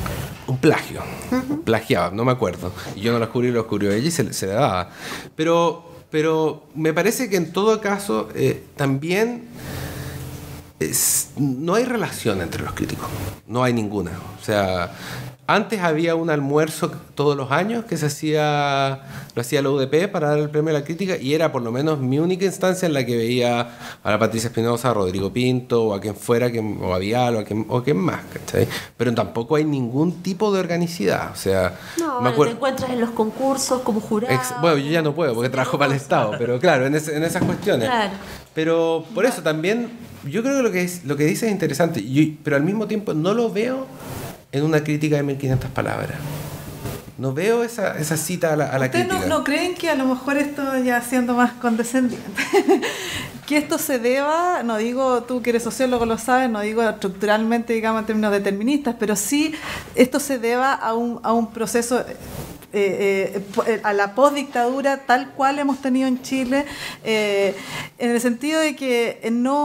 Un plagio, plagiaba, no me acuerdo. Y yo no lo descubrí, lo descubrió ella y se, se le daba. Pero, pero me parece que en todo caso eh, también es, no hay relación entre los críticos, no hay ninguna. O sea, antes había un almuerzo todos los años que se hacía, lo hacía la U D P para dar el premio a la crítica, y era por lo menos mi única instancia en la que veía a la Patricia Espinosa, a Rodrigo Pinto, o a quien fuera, que, o a Vial, o a quien, o a quien más, ¿cachai? Pero tampoco hay ningún tipo de organicidad. O sea, no, me bueno, te encuentras en los concursos como jurado. Ex, bueno, yo ya no puedo porque trabajo para el Estado, pero claro, en, ese, en esas cuestiones. Claro. Pero por eso también, yo creo que lo que, es, lo que dice es interesante, yo, pero al mismo tiempo no lo veo en una crítica de mil quinientas palabras. No veo esa, esa cita a la, a la ¿Ustedes crítica. No, no creen que a lo mejor esto, ya siendo más condescendiente, que esto se deba, no digo, tú que eres sociólogo lo sabes, no digo estructuralmente, digamos, en términos deterministas, pero sí esto se deba a un, a un proceso... Eh, eh, a la postdictadura tal cual hemos tenido en Chile, eh, en el sentido de que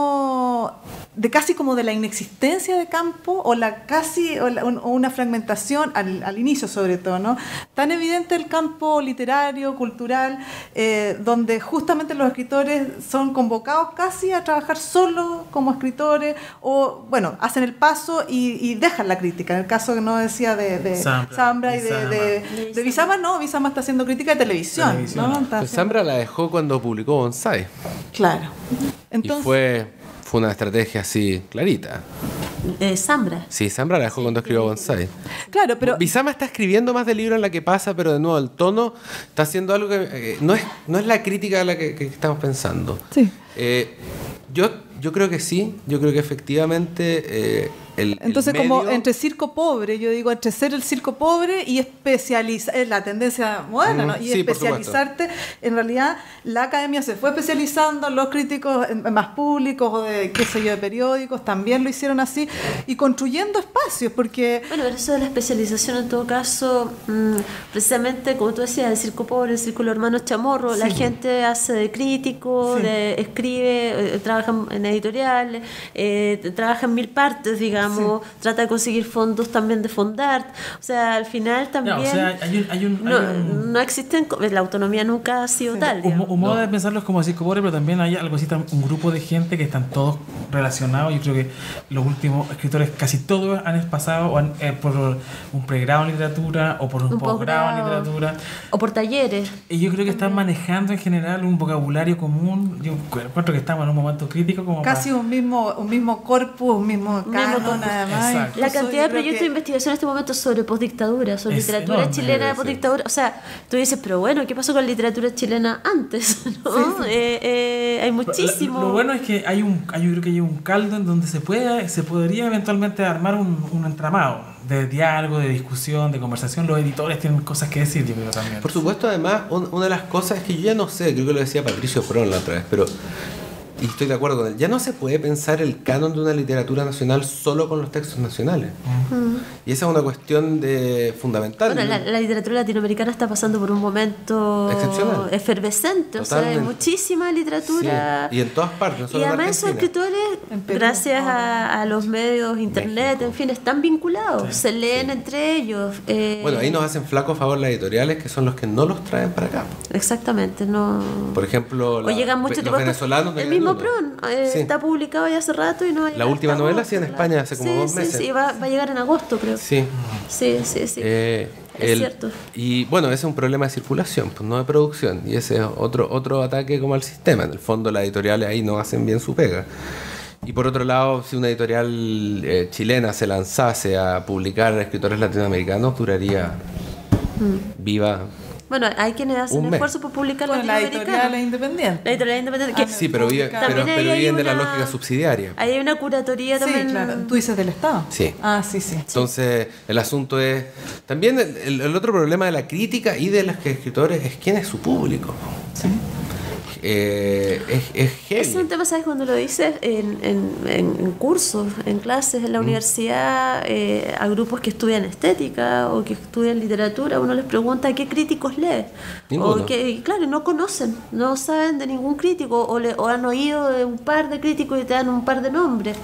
no, de casi como de la inexistencia de campo o la casi o, la, o una fragmentación al, al inicio sobre todo, ¿no? Tan evidente el campo literario, cultural, eh, donde justamente los escritores son convocados casi a trabajar solo como escritores o bueno, hacen el paso y, y dejan la crítica. En el caso que no decía de, de Zambra, Zambra y de, de, de, de Bizama, no, Bizama está haciendo crítica de televisión, televisión. ¿no? Pues Zambra la dejó cuando publicó Bonsai. Claro. Entonces, y fue, fue una estrategia así clarita. Eh, Zambra. Sí, Zambra la dejó cuando escribió Bonsai. Claro, pero Bizama está escribiendo más del libro en la que pasa, pero de nuevo el tono está haciendo algo que eh, no es no es la crítica a la que, que estamos pensando. Sí. Eh, yo yo creo que sí, yo creo que efectivamente eh, el, entonces el medio... como entre circo pobre, yo digo entre ser el circo pobre y especializar, es la tendencia moderna, mm, ¿no? Y sí, especializarte, en realidad la academia se fue especializando, los críticos más públicos o de qué sé yo, de periódicos también lo hicieron así y construyendo espacios, porque bueno, pero eso de la especialización en todo caso, mmm, precisamente como tú decías, el circo pobre, el circo de los hermanos Chamorro, sí. La gente hace de crítico, sí. de, escribe, eh, trabaja en editoriales, eh, trabaja en mil partes, digamos. Sí. Trata de conseguir fondos también de Fondart, o sea, al final también no, o sea, hay un, hay un, no, hay un... no existen, la autonomía nunca ha sido sí. tal. Un, un modo no. de pensarlos como circo pobre, pero también hay algo así, un grupo de gente que están todos relacionados. Yo creo que los últimos escritores, casi todos han pasado o han, eh, por un pregrado en literatura o por un, un posgrado en literatura. O por talleres. Y yo creo que están manejando en general un vocabulario común. Yo encuentro que estamos en un momento crítico. Como casi para... un mismo un mismo corpus, un mismo canon, además. La cantidad de proyectos que... de investigación en este momento sobre postdictadura, sobre es literatura enorme, chilena de postdictadura. O sea, tú dices, pero bueno, ¿qué pasó con la literatura chilena antes? ¿No? Sí, sí. Eh, eh, hay muchísimo. Lo, lo bueno es que hay un, yo creo que hay un caldo en donde se puede, se podría eventualmente armar un, un entramado de diálogo, de discusión, de conversación. Los editores tienen cosas que decir, yo creo también. Por supuesto, además, un, una de las cosas es que yo ya no sé, creo que lo decía Patricio Frón la otra vez, pero y estoy de acuerdo con él, ya no se puede pensar el canon de una literatura nacional solo con los textos nacionales. Uh-huh. Y esa es una cuestión de fundamental. Bueno, la, la literatura latinoamericana está pasando por un momento excepcional, efervescente. Totalmente. O sea, hay muchísima literatura. Sí. Y en todas partes, no solo y además esos escritores, gracias a, a los medios, internet, México. En fin, están vinculados, sí. se leen sí. entre ellos. Eh... Bueno, ahí nos hacen flaco favor las editoriales, que son los que no los traen para acá. Exactamente, no. Por ejemplo, la, o llegan mucho los tipo venezolanos. El mismo Pron eh, sí. está publicado ya hace rato y no hay. La última novela sí en España hace como sí, dos sí, meses. Sí, va, va a llegar en agosto, creo. Sí. Sí, sí, sí. Eh, es el, cierto. Y bueno, ese es un problema de circulación, pues no de producción. Y ese es otro, otro ataque como al sistema. En el fondo las editoriales ahí no hacen bien su pega. Y por otro lado, si una editorial eh, chilena se lanzase a publicar escritores latinoamericanos, duraría mm. viva. Bueno, hay quienes hacen esfuerzo por publicar bueno, la editorial es independiente. La editorial es independiente. Ah, que sí, pero, vive, pero, pero viven de la lógica subsidiaria. Ahí hay una curatoría también. Sí, claro. ¿Tú dices del Estado? Sí. Ah, sí, sí. Entonces, el asunto es... También el, el otro problema de la crítica y de los escritores es quién es su público. Sí. Eh, es, es heavy. Es un tema, ¿sabes? Cuando lo dices en, en, en cursos, en clases, en la mm. universidad, eh, a grupos que estudian estética o que estudian literatura, uno les pregunta qué críticos lee. Ninguno. O que, claro, no conocen, no saben de ningún crítico o, le, o han oído de un par de críticos y te dan un par de nombres.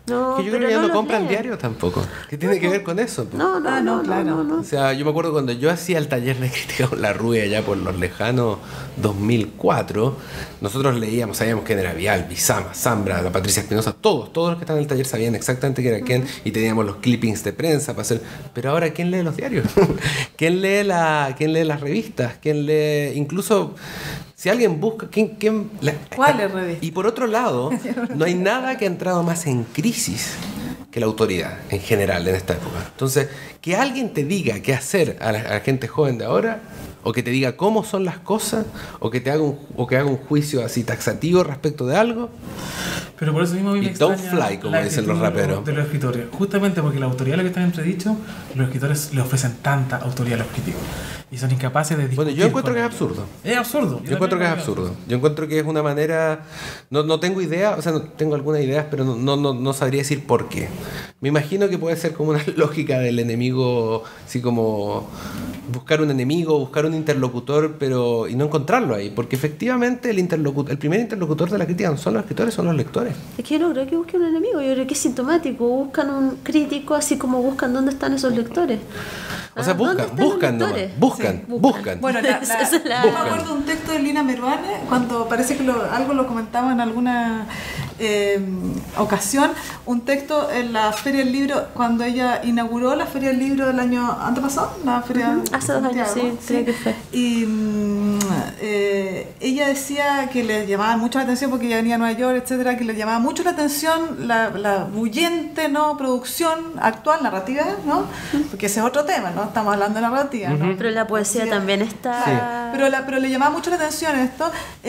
No, que yo pero creo que ya no no los compran leen. diarios tampoco. ¿Qué tiene que ver con eso? po? No, no, Ah, no, no, no, claro. no, no. O sea, yo me acuerdo cuando yo hacía el taller de crítica con la Rubia ya por los lejanos dos mil cuatro, nosotros leíamos, sabíamos quién era Vial, Bizama, Zambra, la Patricia Espinosa, todos, todos los que estaban en el taller sabían exactamente quién era quién y teníamos los clippings de prensa para hacer. Pero ahora, ¿quién lee los diarios? ¿Quién lee la, quién lee las revistas? ¿Quién lee incluso... Si alguien busca... ¿quién, quién, la, ¿Cuáles revistas? Y por otro lado, no hay nada que ha entrado más en crisis que la autoridad en general en esta época. Entonces, que alguien te diga qué hacer a la, a la gente joven de ahora, o que te diga cómo son las cosas, o que te haga un, o que haga un juicio así taxativo respecto de algo. Pero por eso mismo a mí me Y don't extraña fly, como la dicen los actitud de raperos. De los escritores. Justamente porque la autoridad, lo que está en entredicho, los escritores le ofrecen tanta autoridad a los críticos. Y son incapaces de discutir. Bueno, yo encuentro con que es ellos. absurdo. Es absurdo. Yo encuentro que es absurdo. Yo encuentro que es una manera... No, no tengo idea, o sea, no tengo algunas ideas, pero no, no, no, no sabría decir por qué. Me imagino que puede ser como una lógica del enemigo, así como buscar un enemigo, buscar un interlocutor, pero y no encontrarlo ahí, porque efectivamente el interlocutor, el primer interlocutor de la crítica no son los escritores, son los lectores. Es que yo no creo que busquen un enemigo, yo creo que es sintomático. Buscan un crítico así como buscan dónde están esos lectores. O sea, Ah, ¿dónde buscan, están los buscan nomás, lectores? buscan, Sí, buscan. Bueno, la, la, Esa es la- yo me acuerdo de un texto de Lina Meruane, cuando parece que lo- algo lo comentaba en alguna eh, ocasión, un texto en la Feria del Libro, cuando ella inauguró la Feria del Libro del año antepasado, la Feria Ujú, hace dos años, Santiago, sí, creo que fue. Y mm, eh, ella decía que le llamaba mucho la atención, porque ella venía a Nueva York, etcétera, que le llamaba mucho la atención la, la bullente, ¿no?, producción actual, narrativa, ¿no? Porque ese es otro tema, ¿no? Estamos hablando de narrativa, ¿no? Pero la poesía también está... Claro, pero, la, pero le llamaba mucho la atención esto,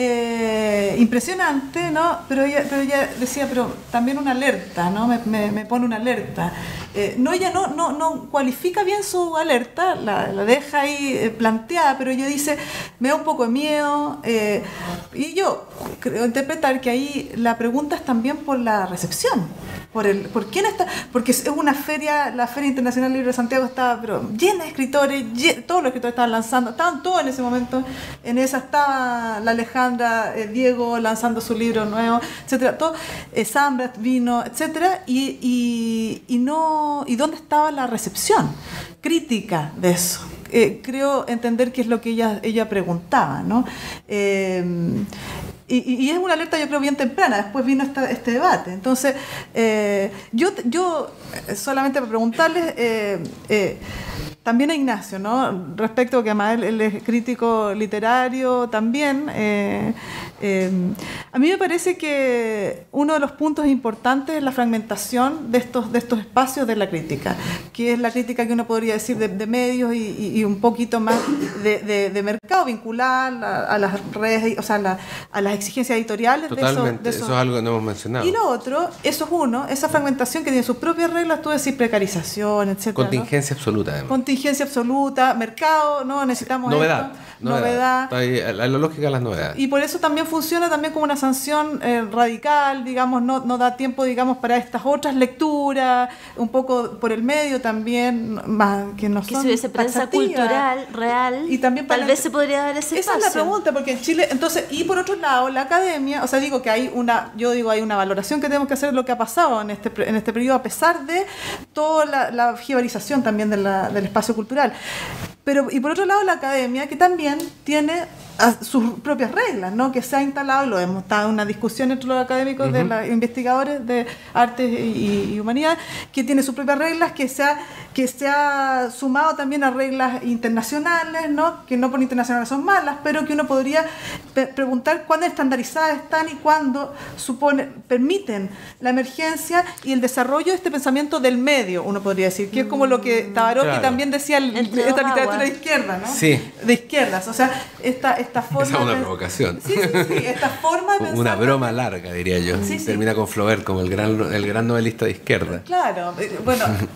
eh, impresionante, ¿no? Pero ella, pero ella decía, pero también una alerta, ¿no? Me, me, me pone una alerta. Eh, no, ella no, no, no cualifica bien su alerta, la, la deja ahí eh, planteada, pero ella dice, me da un poco de miedo, eh, y yo creo interpretar que ahí la pregunta es también por la recepción. Por, el, por quién está, porque es una feria, la Feria Internacional Libre de Santiago estaba pero llena de escritores, lle- todos los escritores estaban lanzando, estaban todos en ese momento, en esa estaba la Alejandra, eh, Diego lanzando su libro nuevo, etcétera, todo, eh, Zambra vino, etcétera, y, y, y no, y dónde estaba la recepción crítica de eso. Eh, creo entender que es lo que ella, ella preguntaba, ¿no? Eh, Y, y, y es una alerta, yo creo, bien temprana. Después vino esta, este debate. Entonces, eh, yo, yo solamente para preguntarles, eh, eh, también a Ignacio, ¿no? Respecto a que además él, él es crítico literario también. Eh, eh, a mí me parece que uno de los puntos importantes es la fragmentación de estos, de estos espacios de la crítica, que es la crítica que uno podría decir de, de medios y, y, y un poquito más de, de, de mercado, vincular a, a las redes, o sea, a, la, a las exigencias editoriales. Totalmente, de eso, de eso es algo que no hemos mencionado. Y lo otro, eso es uno, esa fragmentación que tiene sus propias reglas, tú decís precarización, etcétera. Contingencia ¿no? absoluta, además. Contingencia absoluta, mercado, ¿no? Necesitamos Novedad. esto, Novedad. novedad. Está ahí, la, la lógica de las novedades. Y por eso también funciona también como una sanción eh, radical, digamos, no, no da tiempo, digamos, para estas otras lecturas, un poco por el medio también, más que no Que son si hubiese prensa taxativas. cultural, real, Y también para tal la- vez se podría dar ese Esa espacio. es la pregunta, porque en Chile, entonces, y por otro lado, la academia, o sea, digo que hay una, yo digo, hay una valoración que tenemos que hacer de lo que ha pasado en este, en este periodo, a pesar de toda la, la jibarización también de la, del espacio cultural. Pero, y por otro lado, la academia, que también tiene a sus propias reglas, ¿no? Que se ha instalado, lo hemos estado en una discusión entre los académicos, uh-huh, de los investigadores de artes y, y humanidades, que tiene sus propias reglas, que se ha, que se ha sumado también a reglas internacionales, ¿no? Que no por internacionales son malas, pero que uno podría pe- preguntar cuándo estandarizadas están y cuándo supone, permiten la emergencia y el desarrollo de este pensamiento del medio, uno podría decir, que es como lo que Tabaró, Claro. que también decía el, Entre esta dos literatura aguas. de izquierda, ¿no? Sí. De izquierdas, o sea, esta, esta forma Esa es una de- provocación. Sí, sí, sí, esta forma de pensar. Una broma larga, diría yo. Sí, sí. Termina con Flaubert como el gran, el gran novelista de izquierda. Claro, eh, bueno, esta, pero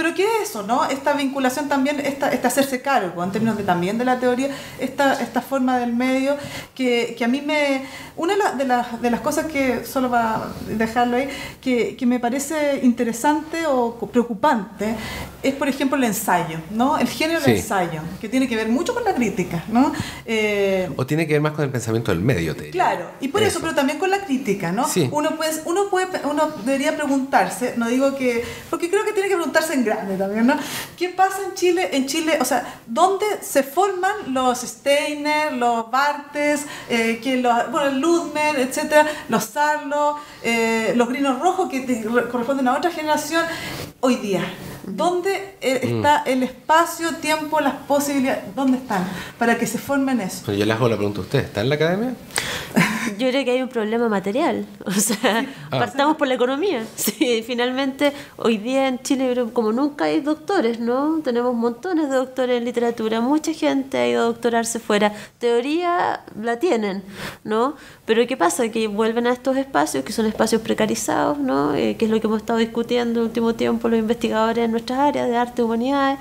pero ¿qué es eso, no? Esta vinculación también, esta, este hacerse cargo, en términos de, también de la teoría, esta, esta forma del medio, que, que a mí me... Una de, la, de, las, de las cosas que, solo para dejarlo ahí, que, que me parece interesante o preocupante, es, por ejemplo, el ensayo, ¿no? El género Sí. del ensayo, que tiene que ver mucho con la crítica, ¿no? Eh, O tiene que ver más con el pensamiento del medio, te diría. Claro, y por eso. eso, pero también con la crítica, ¿no? Sí. Uno, pues, uno, puede, uno debería preguntarse, no digo que, porque creo que tiene que preguntarse en grande también, ¿no? ¿Qué pasa en Chile? En Chile, o sea, ¿dónde se forman los Steiner, los Barthes, eh, que los, bueno, el Ludmer, etcétera, los Sarlo, eh, los Grinos Rojos, que te, corresponden a otra generación, hoy día? ¿Dónde eh, está el espacio, tiempo, las posibilidades? ¿Dónde están? Para que se formen eso. Bueno, yo le hago la pregunta a usted. ¿Está en la academia? Yo creo que hay un problema material. O sea, Ah. partamos por la economía. Sí, finalmente, hoy día en Chile, como nunca hay doctores, ¿no? Tenemos montones de doctores en literatura. Mucha gente ha ido a doctorarse fuera. Teoría la tienen, ¿no? Pero ¿qué pasa? Que vuelven a estos espacios, que son espacios precarizados, ¿no? Eh, que es lo que hemos estado discutiendo en el último tiempo los investigadores en nuestras áreas de arte y humanidades.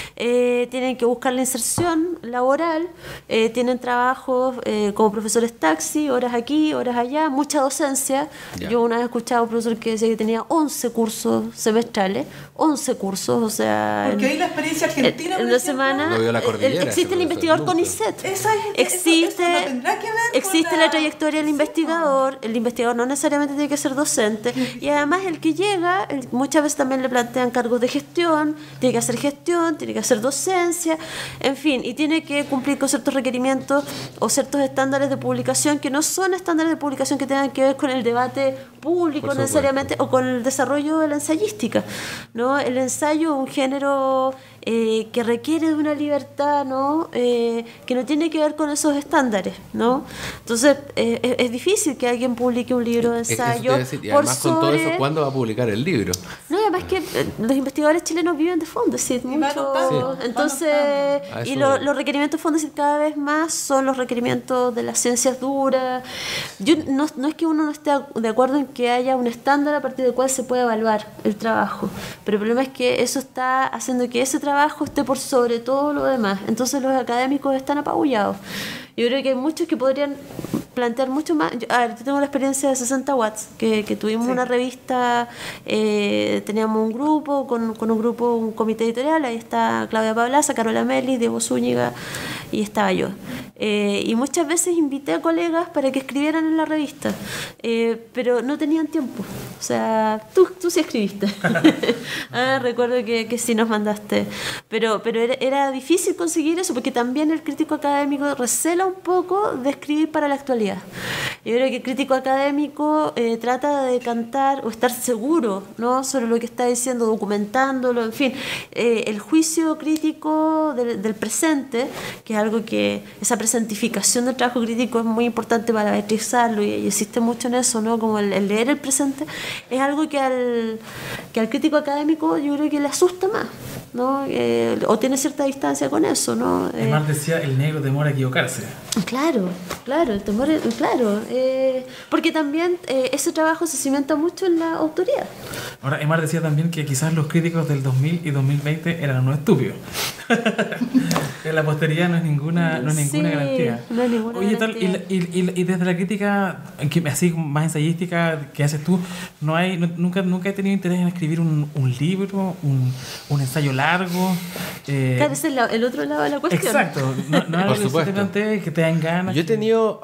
Eh, tienen que buscar la inserción laboral, eh, tienen trabajos eh, como profesores taxi, horas aquí, horas allá, mucha docencia. Ya. Yo una vez escuchaba a un profesor que decía que tenía once cursos semestrales, once cursos, o sea... Porque en- hoy la experiencia argentina, en por una ejemplo, semana Lo vio la eh, cordillera, ese existe el profesor, investigador nunca. CONICET. Esa es- existe eso- eso no tendrá que ver con existe la- la trayectoria del Sí, investigador. El investigador no necesariamente tiene que ser docente, y además el que llega, el- muchas veces también le plantean cargos de gestión, tiene que hacer gestión, tiene que hacer docencia, en fin, y tiene que cumplir con ciertos requerimientos o ciertos estándares de publicación que no son estándares de publicación que tengan que ver con el debate público Por necesariamente o con el desarrollo de la ensayística, ¿no? El ensayo es un género eh, que requiere de una libertad, ¿no? Eh, que no tiene que ver con esos estándares, ¿no? Entonces eh, es, es difícil que alguien publique un libro de Eh, eso te ensayo iba a decir. Y por además con todo eso, sobre... ¿cuándo va a publicar el libro? No, y además que eh, los investigadores chilenos viven de Fondesit Y va mucho. anotando, va Entonces, anotando. A y eso lo- voy. los requerimientos de Fondesit cada vez más son los requerimientos de las ciencias duras. Yo no, no es que uno no esté de acuerdo en que haya un estándar a partir del cual se pueda evaluar el trabajo, pero el problema es que eso está haciendo que ese trabajo esté por sobre todo lo demás. Entonces los académicos están apabullados. Yo creo que hay muchos que podrían plantear mucho más. Yo, a ver, yo tengo la experiencia de sesenta watts, que, que tuvimos Sí. una revista, eh, teníamos un grupo, con, con un grupo, un comité editorial, ahí está Claudia Pablaza, Carola Meli, Diego Zúñiga, y estaba yo. Eh, y muchas veces invité a colegas para que escribieran en la revista, eh, pero no tenían tiempo. O sea, tú, tú sí escribiste. Ah, recuerdo que, que sí nos mandaste. Pero, pero era, era difícil conseguir eso, porque también el crítico académico recela un poco de escribir para la actualidad. Yo creo que el crítico académico eh, trata de decantar o estar seguro, ¿no?, sobre lo que está diciendo, documentándolo, en fin. Eh, el juicio crítico del, del presente, que es algo que, esa presentificación del trabajo crítico es muy importante para betrizarlo, y, y existe mucho en eso, ¿no?, como el, el leer el presente, es algo que al, que al crítico académico yo creo que le asusta más, ¿no? Eh, o tiene cierta distancia con eso, ¿no? Eh, Además decía, el negro temor a equivocarse. Claro, claro, el temor, es- claro, eh, porque también eh, ese trabajo se cimenta mucho en la autoría. Ahora, Emar decía también que quizás los críticos del dos mil y dos mil veinte eran unos estúpidos. En la posteridad no es ninguna, no es ninguna Sí, garantía. no es ninguna Oye, tal, y, la- y, y- y desde la crítica, que- así más ensayística que haces tú, no hay, no- nunca, nunca he tenido interés en escribir un, un libro, un, un ensayo largo. eh, Claro, ese es la- el otro lado de la cuestión. exacto. No, no es algo que se te supuesto. plantee, que te dan ganas. Yo he tenido...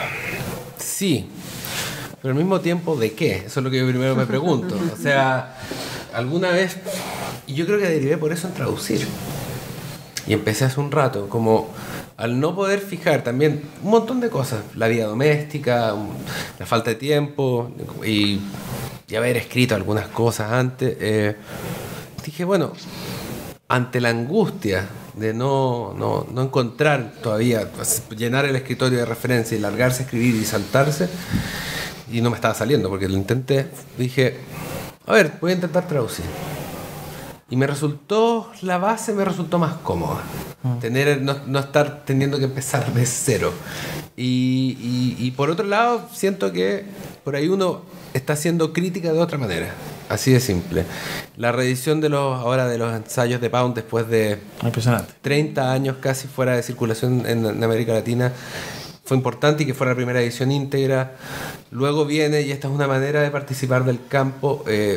Sí, pero al mismo tiempo, ¿de qué? Eso es lo que yo primero me pregunto. O sea, alguna vez... Y yo creo que derivé por eso en traducir. Y empecé hace un rato, como al no poder fijar también un montón de cosas. La vida doméstica, un- la falta de tiempo y, y haber escrito algunas cosas antes. eh, dije, bueno, ante la angustia de no, no, no encontrar todavía, pues, llenar el escritorio de referencia y largarse a escribir y saltarse, y no me estaba saliendo porque lo intenté, dije, a ver, voy a intentar traducir. Y me resultó, la base me resultó más cómoda. Tener, no, no estar teniendo que empezar de cero. Y, y, y por otro lado, siento que por ahí uno está haciendo crítica de otra manera. Así de simple. La reedición de los ahora de los ensayos de Pound después de Impresionante. treinta años casi fuera de circulación en, en América Latina fue importante y que fuera la primera edición íntegra. Luego viene, y esta es una manera de participar del campo, eh,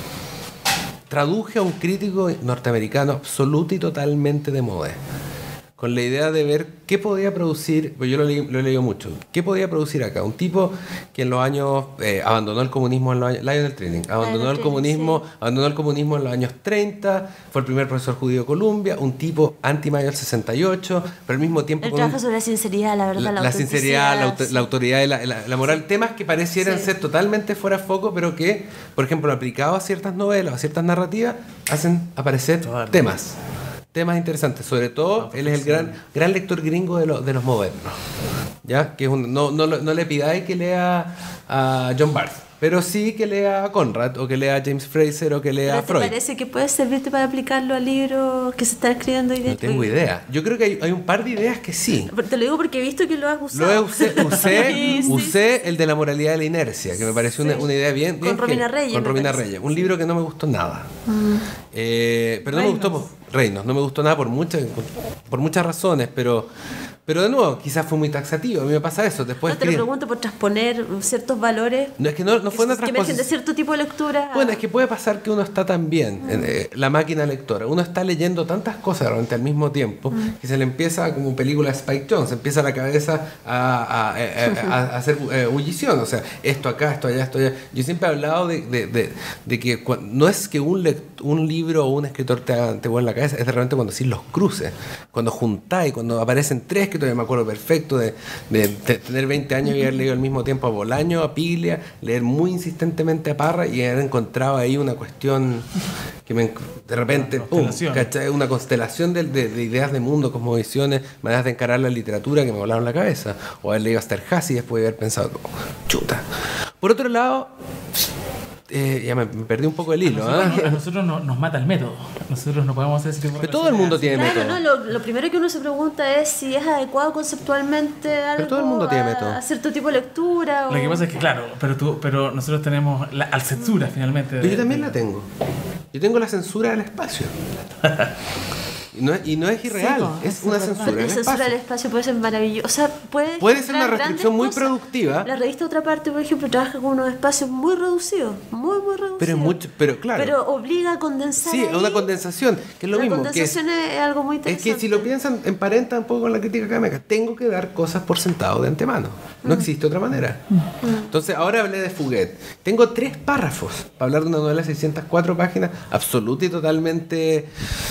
traduje a un crítico norteamericano absoluto y totalmente de moda, con la idea de ver qué podía producir, pues yo lo, leí, lo he leído mucho, qué podía producir acá. Un tipo que en los años, eh, abandonó el comunismo en los años, Lionel Trilling, abandonó Lionel el comunismo, Trilling, sí. abandonó el comunismo en los años treinta, fue el primer profesor judío de Columbia, un tipo anti-mayo del sesenta y ocho, pero al mismo tiempo El con trabajo un, sobre la sinceridad, la verdad, la, la, la sinceridad, la, auto, sí. la autoridad y la, la, la moral, temas que parecieran Sí. ser totalmente fuera de foco, pero que, por ejemplo, aplicados a ciertas novelas, a ciertas narrativas, hacen aparecer Totalmente. temas. Temas interesantes, sobre todo él es el gran gran lector gringo de, lo, de los modernos, ¿ya? Que es un, no, no, no le pidáis que lea a John Barth, pero sí que lea a Conrad, o que lea a James Fraser, o que lea ¿Pero a te Freud. parece que puede servirte para aplicarlo a libros que se están escribiendo hoy día? No tengo idea. Yo creo que hay, hay un par de ideas que sí. Te lo digo porque he visto que lo has usado. Lo he usé, usé, Sí, sí, usé el de la moralidad de la inercia, que me pareció una, una idea bien... bien Con Romina que- Reyes, Con me Romina parece. Reyes. Un libro que no me gustó nada. Mm. Eh, pero no Reinos. me gustó... por- Reinos. No me gustó nada por muchas, por muchas razones, pero... Pero de nuevo, quizás fue muy taxativo. A mí me pasa eso. Después No te lo escribí- pregunto por transponer ciertos valores No, es que no, no fue una que emergen de transposición. cierto tipo de lectura. a- Bueno, es que puede pasar que uno está también, en, eh, la máquina lectora, uno está leyendo tantas cosas realmente al mismo tiempo que se le empieza, como película de Spike Jonze, empieza la cabeza a, a, a- a- a hacer eh, bullición, o sea, esto acá, esto allá, esto allá. Yo siempre he hablado de, de, de, de que cua- no es que un, lect- un libro o un escritor te, haga- te vuelva en la cabeza, es de realmente cuando decís los cruces, cuando juntáis, cuando aparecen tres, que todavía me acuerdo perfecto de, de, de tener veinte años y haber leído al mismo tiempo a Bolaño, a Piglia, leer muy insistentemente a Parra y haber encontrado ahí una cuestión que me, de repente, Una pum, constelación. ¿cachai? Una constelación de, de, de ideas de mundo, cosmovisiones, maneras de encarar la literatura que me volaron la cabeza. O haber leído a Esterházy y después de haber pensado, chuta. Por otro lado, eh, ya me, me perdí un poco el hilo. A ¿ah? nosotros, a nosotros no- nos mata el método. Nosotros no podemos hacer ese tipo de Pero todo el mundo tiene Claro, método. no, lo, lo primero que uno se pregunta es si es adecuado conceptualmente algo todo el mundo tiene a, método. a cierto tipo de lectura. Lo o- que pasa es que, claro, pero, tú, pero nosotros tenemos la al censura finalmente. Pero yo también la tengo. Yo tengo la censura del espacio. Y no es, y no es irreal, po, es eso una es verdad. censura La del censura del espacio. espacio puede ser maravillosa. O sea, puede, Puede ser generar una restricción muy grandes cosas. productiva. La revista Otra Parte, por ejemplo, trabaja con unos espacios muy reducidos. Muy, muy reducidos. Pero es mucho, pero claro. Pero obliga a condensar. Sí, es una ahí. condensación, que es lo la mismo. Que condensación es, algo muy es interesante. que si lo piensan, emparenta un poco con la crítica académica. Tengo que dar cosas por sentado de antemano. No existe otra manera. Entonces, ahora hablé de Fuguet. Tengo tres párrafos para hablar de una novela de seiscientas cuatro páginas, absoluta y totalmente...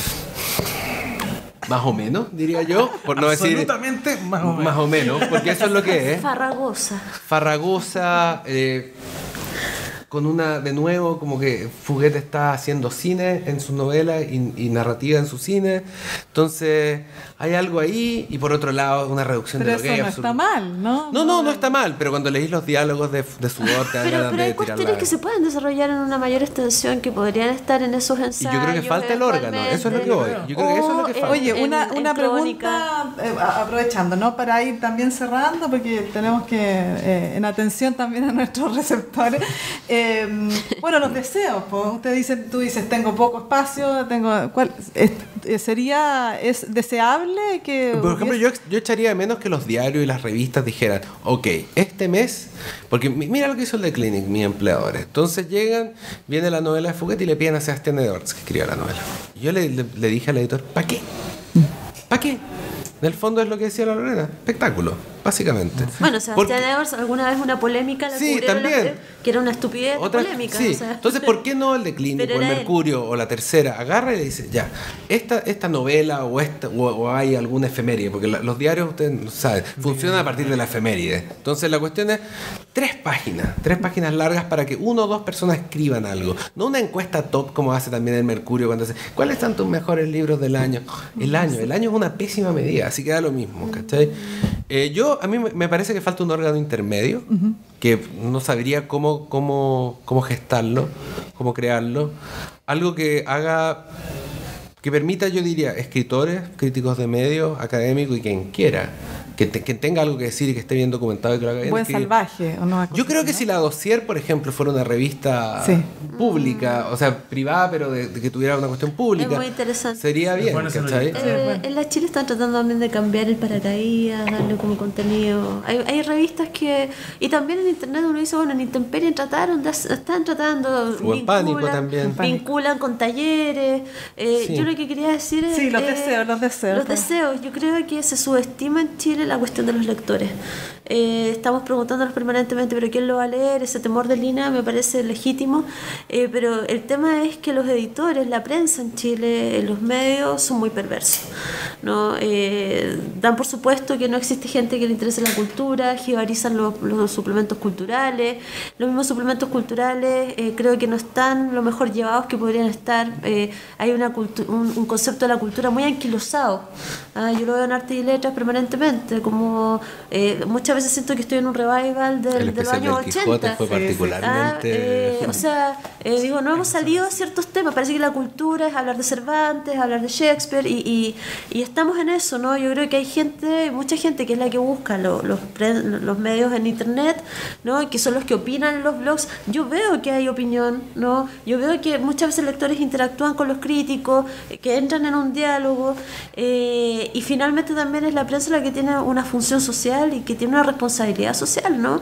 Más o menos, diría yo, por no decir... Absolutamente más o menos. Más o menos, porque eso es lo que es. Farragosa. Farragosa, eh, con una, de nuevo, como que Fuguet está haciendo cine en sus novelas y, y narrativa en su cine. Entonces, hay algo ahí, y por otro lado, una reducción Pero de lo eso que hay. no absoluta. está mal, ¿no? No, no, no está mal, pero cuando leís los diálogos de, de Sudor, te dan Pero, ganas pero hay de tirar cuestiones la... que se pueden desarrollar en una mayor extensión que podrían estar en esos Y ensayos. yo creo que falta el órgano, eso es lo que voy. Yo creo que eso es lo que O, falta. Oye, en- una, en una crónica. pregunta, eh, a- aprovechando, ¿no? Para ir también cerrando, porque tenemos que, eh, en atención también a nuestros receptores. Eh, bueno, los deseos, pues. Usted dice, tú dices, tengo poco espacio, tengo... ¿cuál, es- eh, ¿Sería, es deseable que... Por ejemplo, hubiese- yo, yo echaría de menos que los diarios y las revistas dijeran, ok, este mes, porque mi- mira lo que hizo el de Clinic, mis empleadores. Entonces llegan, viene la novela de Fuguet y le piden a Sebastián Edwards que escriba la novela. Y yo le, le- le dije al editor, ¿para qué? ¿Para qué? En el fondo es lo que decía la Lorena, espectáculo, básicamente. Bueno, Sebastián Porque- Edwards alguna vez una polémica la Sí, cubrieron también. la- que era una estupidez Otra- polémica. sí. o sea. Entonces, ¿por qué no el de Clínico, Pero o el era él. Mercurio o la Tercera agarra y le dice, ya, esta, esta novela o esta o, o hay alguna efeméride? Porque la- los diarios, ustedes no saben, funcionan a partir de la efeméride. Entonces, la cuestión es tres páginas, tres páginas largas para que uno o dos personas escriban algo. No una encuesta top como hace también el Mercurio cuando dice, ¿cuáles son tus mejores libros del año? El año, el año es una pésima medida, así que da lo mismo, ¿cachai? Eh, yo, a mí me me parece que falta un órgano intermedio, que no sabría cómo, cómo, cómo gestarlo, cómo crearlo. Algo que haga, que permita, yo diría, escritores, críticos de medios, académicos y quien quiera, que, te, que tenga algo que decir y que esté bien documentado y que lo haga bien. Buen que, salvaje, ¿o no? Yo creo que si la Dossier, por ejemplo, fuera una revista sí. pública, o sea, privada, pero de, de que tuviera una cuestión pública, es muy interesante. Sería bien, bueno, ¿cachai? Eh, en la Chile están tratando también de cambiar el paracaídas, darle como contenido. Hay, hay revistas que... Y también en internet uno dice, bueno, en Intemperie trataron, de, están tratando... O en Pánico también. Vinculan con talleres. Eh, Sí. Yo lo que quería decir es... Sí, los eh, deseos, los deseos. Los deseos. Yo creo que se subestima en Chile la cuestión de los lectores. Eh, estamos preguntándonos permanentemente, ¿pero quién lo va a leer? Ese temor de línea me parece legítimo. Eh, pero el tema es que los editores, la prensa en Chile, los medios son muy perversos, ¿no? Eh, dan por supuesto que no existe gente que le interese la cultura, jibarizan los, los suplementos culturales. Los mismos suplementos culturales eh, creo que no están lo mejor llevados que podrían estar. Eh, hay una cultu- un, un concepto de la cultura muy anquilosado. Ah, yo lo veo en Arte y Letras permanentemente, como eh, muchas veces siento que estoy en un revival del, El de los especial años del Quijote ochenta. fue Sí, sí. particularmente... Ah, eh, o sea, eh, digo, no hemos salido de ciertos temas. Parece que la cultura es hablar de Cervantes, hablar de Shakespeare, y, y, y estamos en eso, ¿no? Yo creo que hay gente, mucha gente que es la que busca lo, los, pre, los medios en internet, ¿no? Que son los que opinan en los blogs. Yo veo que hay opinión, ¿no? Yo veo que muchas veces lectores interactúan con los críticos, que entran en un diálogo, eh, y finalmente también es la prensa la que tiene una función social y que tiene una responsabilidad social, ¿no?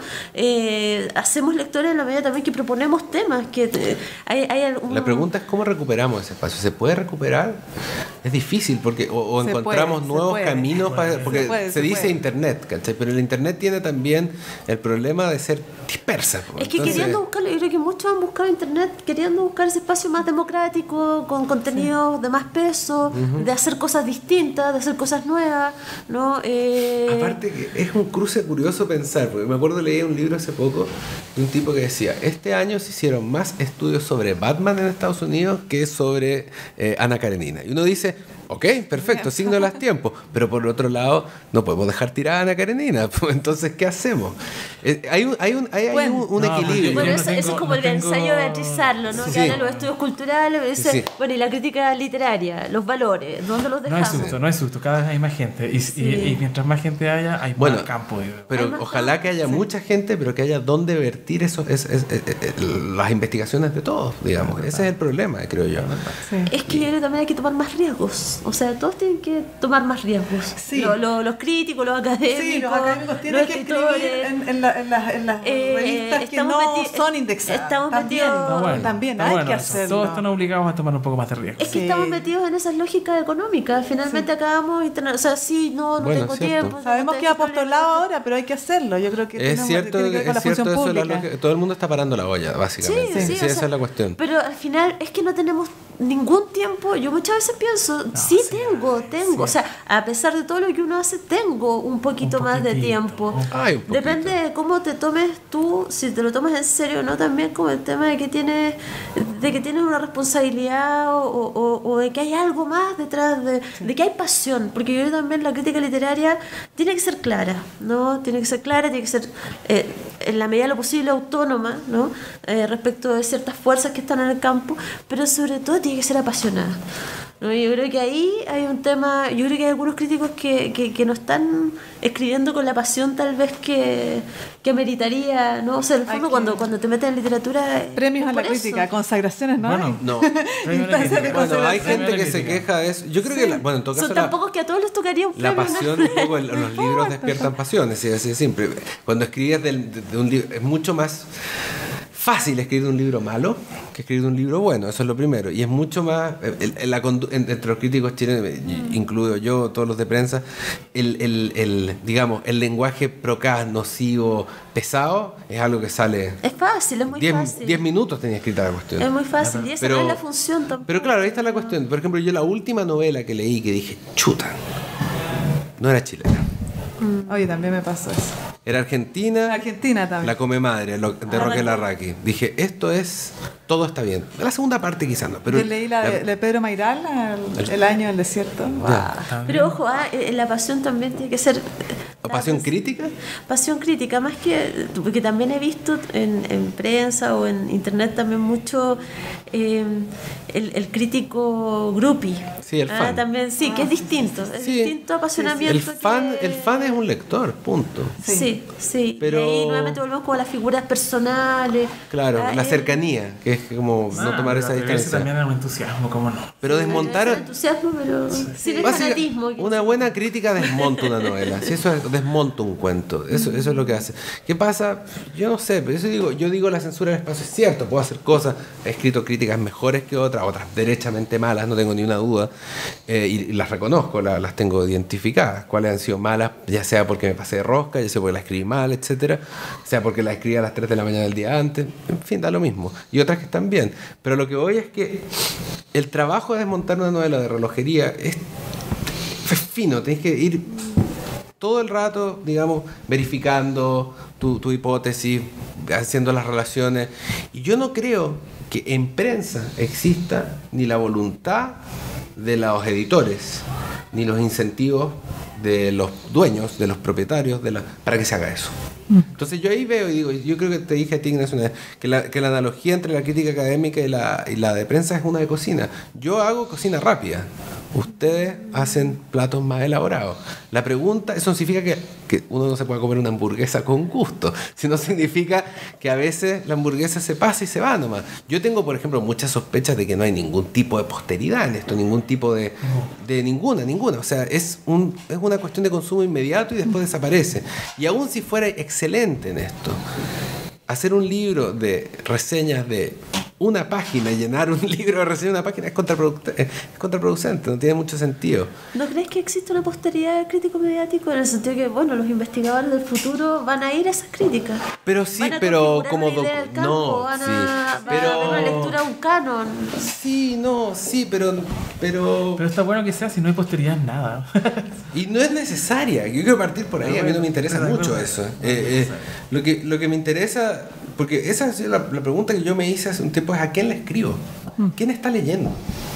Eh, hacemos lectores en la medida también que proponemos temas, que eh, hay, hay algún... La pregunta es cómo recuperamos ese espacio. ¿Se puede recuperar? Es difícil porque o, o Se encontramos puede, nuevos se puede. caminos para, Se porque se, puede, se dice puede. internet, ¿cachai? Pero el internet tiene también el problema de ser dispersa. po. Es que Entonces, queriendo buscarlo, yo creo que muchos han buscado internet queriendo buscar ese espacio más democrático, con contenidos de más peso, de hacer cosas distintas, de hacer cosas nuevas, ¿no? Eh, Aparte que es un cruce curioso pensar, porque me acuerdo leí un libro hace poco de un tipo que decía, este año se hicieron más estudios sobre Batman en Estados Unidos que sobre eh, Ana Karenina. Y uno dice, ok, perfecto, signo de los tiempos, pero por otro lado no podemos dejar tirada a Ana Karenina, entonces ¿qué hacemos? Eh, hay un, hay un, hay, hay Bueno, un, un no, equilibrio. Bueno, Yo no eso, eso es tengo- como no el tengo- ensayo de Beatriz Sarlo, ¿no? Sí. Que habla de los estudios culturales, dice, Sí. bueno, y la crítica literaria, los valores, ¿dónde los No dejamos? es susto, no es susto, cada vez hay más gente. Y, Sí. y, y mientras más gente haya, hay Bueno, más campo. digamos. Pero Hay más ojalá que haya mucha gente, pero que haya dónde vertir esos, es, es- es- es- las investigaciones de todos, digamos. Ese es el problema, creo yo. Sí. Es que yo creo que también hay que tomar más riesgos. O sea, todos tienen que tomar más riesgos. Sí. Lo- lo- los críticos, los académicos, Sí, los académicos tienen los que escritores. escribir en, en, la- en las- en las Eh, revistas que estamos no meti- son indexadas. estamos también, metidos- Está bueno, también está hay bueno que eso. hacerlo. Todos están obligados a tomar un poco más de riesgo. Es que Sí. estamos metidos en esas lógicas económicas. Finalmente acabamos, interna- o sea, sí, no, no Bueno, tengo es cierto. tiempo. Sabemos no que tengo apostolado tiempo. ahora, pero hay que hacerlo. Yo creo que Es tenemos- cierto, tiene que ver con la es cierto función eso, la pública. lógica- todo el mundo está parando la olla, Sí, básicamente. sí, Sí, o esa sea, es la cuestión. Pero al final es que no tenemos ningún tiempo. Yo muchas veces pienso, sí, sí, tengo, tengo. O sea, a pesar de todo lo que uno hace, tengo un poquito Un más de poquitito, tiempo. un- Ay, un poquito. Depende de cómo te tomes tú, si te lo tomas en serio o no, también como el tema de que tienes, de que tienes una responsabilidad o, o- o de que hay algo más detrás, de, de que hay pasión. Porque yo creo también la crítica literaria tiene que ser clara, ¿no? Tiene que ser clara, tiene que ser eh, en la medida de lo posible autónoma, ¿no? Eh, respecto de ciertas fuerzas que están en el campo, pero sobre todo tiene que ser apasionada, ¿no? Yo creo que ahí hay un tema, yo creo que hay algunos críticos que, que, que no están escribiendo con la pasión tal vez que, que meritaría, ¿no? O sea, en el Hay fondo que- cuando, cuando te metes en literatura... es Premios a la por eso. crítica, consagraciones, ¿no? Bueno, No. Premio a la Instancia de crítica. Bueno, hay consagración. gente Premio a la que se crítica. queja de eso. Yo creo que, la- bueno, en todo caso, Son la, tan pocos que a todos les tocaría un la premio. ¿no? pasión, un poco, en los libros despiertan pasiones, y así de simple. Cuando escribes del- de, de un libro, es mucho más fácil escribir de un libro malo que escribir de un libro bueno, eso es lo primero. Y es mucho más, el- el- la condu- en- entre los críticos chilenos, incluido yo, todos los de prensa, el, el, el, digamos, el lenguaje procaz, nocivo, pesado, es algo que sale... Es fácil, es muy fácil. diez minutos tenía escrita la cuestión. Es muy fácil y esa Pero- no es la función tampoco. Pero claro, ahí está la cuestión. Por ejemplo, yo la última novela que leí que dije, chuta, no era chilena. Oye, también me pasó eso. Era argentina, Argentina también. La Come Madre, lo- de Ah, Roque Raquel. Larraqui. Dije, esto es, todo está bien. La segunda parte quizás no, pero... Yo leí la de, de Pedro Mairal, el, el año del desierto. Ya. Wow. Pero ojo, ah, eh, la pasión también tiene que ser... ¿Pasión crítica? Pasión crítica, más que, porque también he visto en, en prensa o en internet también mucho eh, el, el crítico groupie. Sí, el fan. Ah, también, sí, que es distinto, es Sí, distinto apasionamiento. El fan, que... el fan es un lector, punto. Sí, sí. Pero- Y ahí nuevamente volvemos con las figuras personales. Claro, Ah, la eh, cercanía, que es como no Ah, tomar pero esa atreverse distancia. también era un entusiasmo, ¿cómo no? Pero desmontar... el entusiasmo, pero sin el Básica- fanatismo. una buena crítica desmonta una novela. Si eso es, desmonta un cuento. Eso, eso es lo que hace. ¿Qué pasa? Yo no sé, pero eso digo, yo digo la censura del espacio es cierto, puedo hacer cosas, he escrito críticas mejores que otras, otras derechamente malas, no tengo ni una duda, eh, y, y las reconozco, la- las tengo identificadas, cuáles han sido malas, ya sea porque me pasé de rosca, ya sea porque la escribí mal, etcétera, sea porque la escribí a las tres de la mañana del día antes, en fin, da lo mismo. Y otras que están bien. Pero lo que voy es que el trabajo de desmontar una novela de relojería es es fino, tenés que ir todo el rato, digamos, verificando tu, tu hipótesis, haciendo las relaciones. Y yo no creo que en prensa exista ni la voluntad de los editores, ni los incentivos de los dueños, de los propietarios, de la, para que se haga eso. Entonces yo ahí veo y digo, yo creo que te dije a ti, Ignacio, una vez, que la, que la analogía entre la crítica académica y la, y la de prensa es una de cocina. Yo hago cocina rápida. Ustedes hacen platos más elaborados. La pregunta, eso no significa que, que uno no se pueda comer una hamburguesa con gusto, sino significa que a veces la hamburguesa se pasa y se va nomás. Yo tengo, por ejemplo, muchas sospechas de que no hay ningún tipo de posteridad en esto, ningún tipo de... de ninguna, ninguna. O sea, es, un, es una cuestión de consumo inmediato y después desaparece. Y aún si fuera excelente en esto, hacer un libro de reseñas de una página, llenar un libro de reseñas de una página es, contraproduc- es contraproducente, no tiene mucho sentido. ¿No crees que existe una posteridad del crítico mediático en el sentido que, bueno, los investigadores del futuro van a ir a esas críticas? Pero sí, Van a pero configurar como una idea doc- del campo, no, van a, sí, va a pero haber una lectura, un canon. sí, no, sí, pero pero Pero está bueno que sea si no hay posteridad en nada. y no es necesaria. Yo quiero partir por ahí. A mí no me interesa Pero, mucho pero, eso. no, Eh, eh, no, lo que lo que me interesa, porque esa es la, la pregunta que yo me hice hace un tiempo, es ¿a quién le escribo? ¿Quién está leyendo?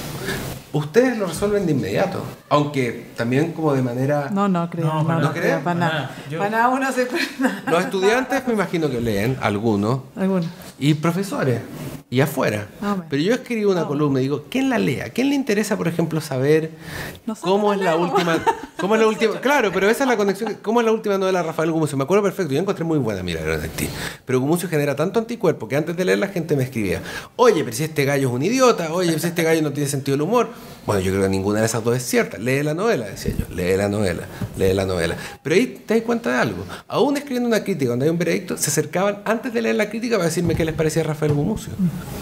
Ustedes lo resuelven de inmediato, aunque también como de manera... No, no creo. No, No, para no, nada. creo, para Para nada. nada. Yo- Para nada uno se... Los estudiantes me imagino que leen, algunos, Alguno. y profesores, y afuera. Ah, bueno. Pero yo escribo una columna y digo, ¿quién la lea? ¿A quién le interesa, por ejemplo, saber Nosotros cómo la es la leemos. última... ¿Cómo es la última? Claro, pero esa es la conexión. ¿Cómo es la última novela de Rafael Gumucio? Me acuerdo perfecto, yo encontré muy buena Milagro de ti. Pero Gumucio genera tanto anticuerpo que antes de leer la gente me escribía, oye, pero si este gallo es un idiota, oye, si este gallo no tiene sentido del humor. Bueno, yo creo que ninguna de esas dos es cierta. Lee la novela, decía yo. Lee la novela, lee la novela. Pero ahí te das cuenta de algo. Aún escribiendo una crítica, cuando hay un veredicto, se acercaban antes de leer la crítica para decirme qué les parecía a Rafael Gumucio.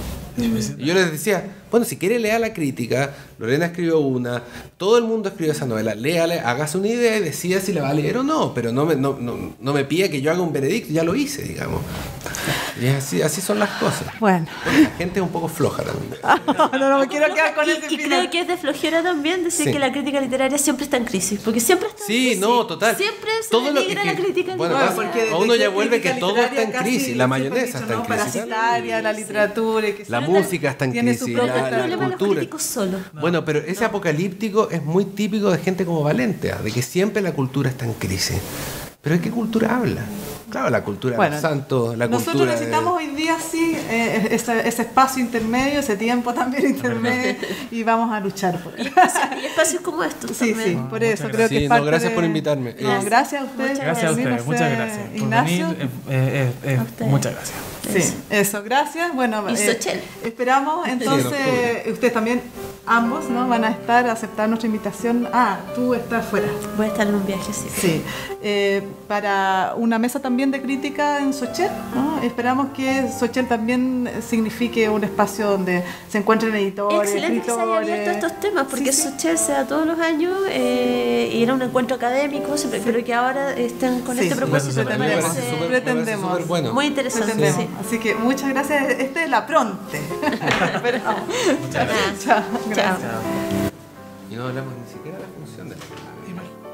Y yo les decía, bueno, si quiere lea la crítica, Lorena escribió una, todo el mundo escribió esa novela, léale, hágase una idea y decida si la va a leer o no, pero no me, no, no, no me pida que yo haga un veredicto, ya lo hice, digamos. Y es así, así son las cosas. Bueno. Porque la gente es un poco floja también. No, no, no me quiero quedar con y, ese y final. creo que es de flojera también decir Sí. que la crítica literaria siempre está en crisis, porque siempre está en Sí, crisis. no, total. Siempre se Todo lo denigra que- la crítica bueno, literaria. pasa- porque a uno desde ya vuelve crítica que todo está en literaria casi crisis, la siempre mayonesa dicho, está en ¿no? crisis. Parasitaria, la literatura. y que La sí. música está en Tiene crisis, su la, propio el la problema de los cultura. políticos solo. Bueno, pero ese apocalíptico es muy típico de gente como Valentia, de que siempre la cultura está en crisis. Pero ¿de qué cultura habla? Claro, la cultura Bueno, de los santos, la nosotros cultura necesitamos de... hoy día sí eh, ese, ese espacio intermedio, ese tiempo también intermedio y vamos a luchar por él. Y espacios como estos Sí, también. sí, por muchas eso gracias. creo que Sí, es no, parte gracias de- por invitarme. No, Eh, gracias a ustedes. Muchas Gracias a por ustedes, venir, no muchas sé, gracias. Por Ignacio. venir, eh, eh, eh, A ustedes. muchas gracias. Sí, eso, gracias. Bueno, Y eh, Xochitl. esperamos entonces, octubre. ustedes también, ambos, ¿no? Van a estar, a aceptar nuestra invitación. Ah, tú estás fuera. Voy a estar en un viaje, sí. Sí, eh, para una mesa también de crítica en Xochitl, ¿no? Esperamos que Xochitl también signifique un espacio donde se encuentren editores, Excelente que se haya escritores. abierto a estos temas, porque Sí, sí. Xochitl se da todos los años eh, y era un encuentro académico, siempre, pero que ahora estén con Sí, este propósito. A mí me pretendemos, parece súper- me parece pretendemos. súper bueno. Muy interesante. Pretendemos. Sí. Así que muchas gracias. Este es la pronte. Esperamos. Muchas gracias. Chao. Chao. Gracias. Y no hablamos ni siquiera de la función de la...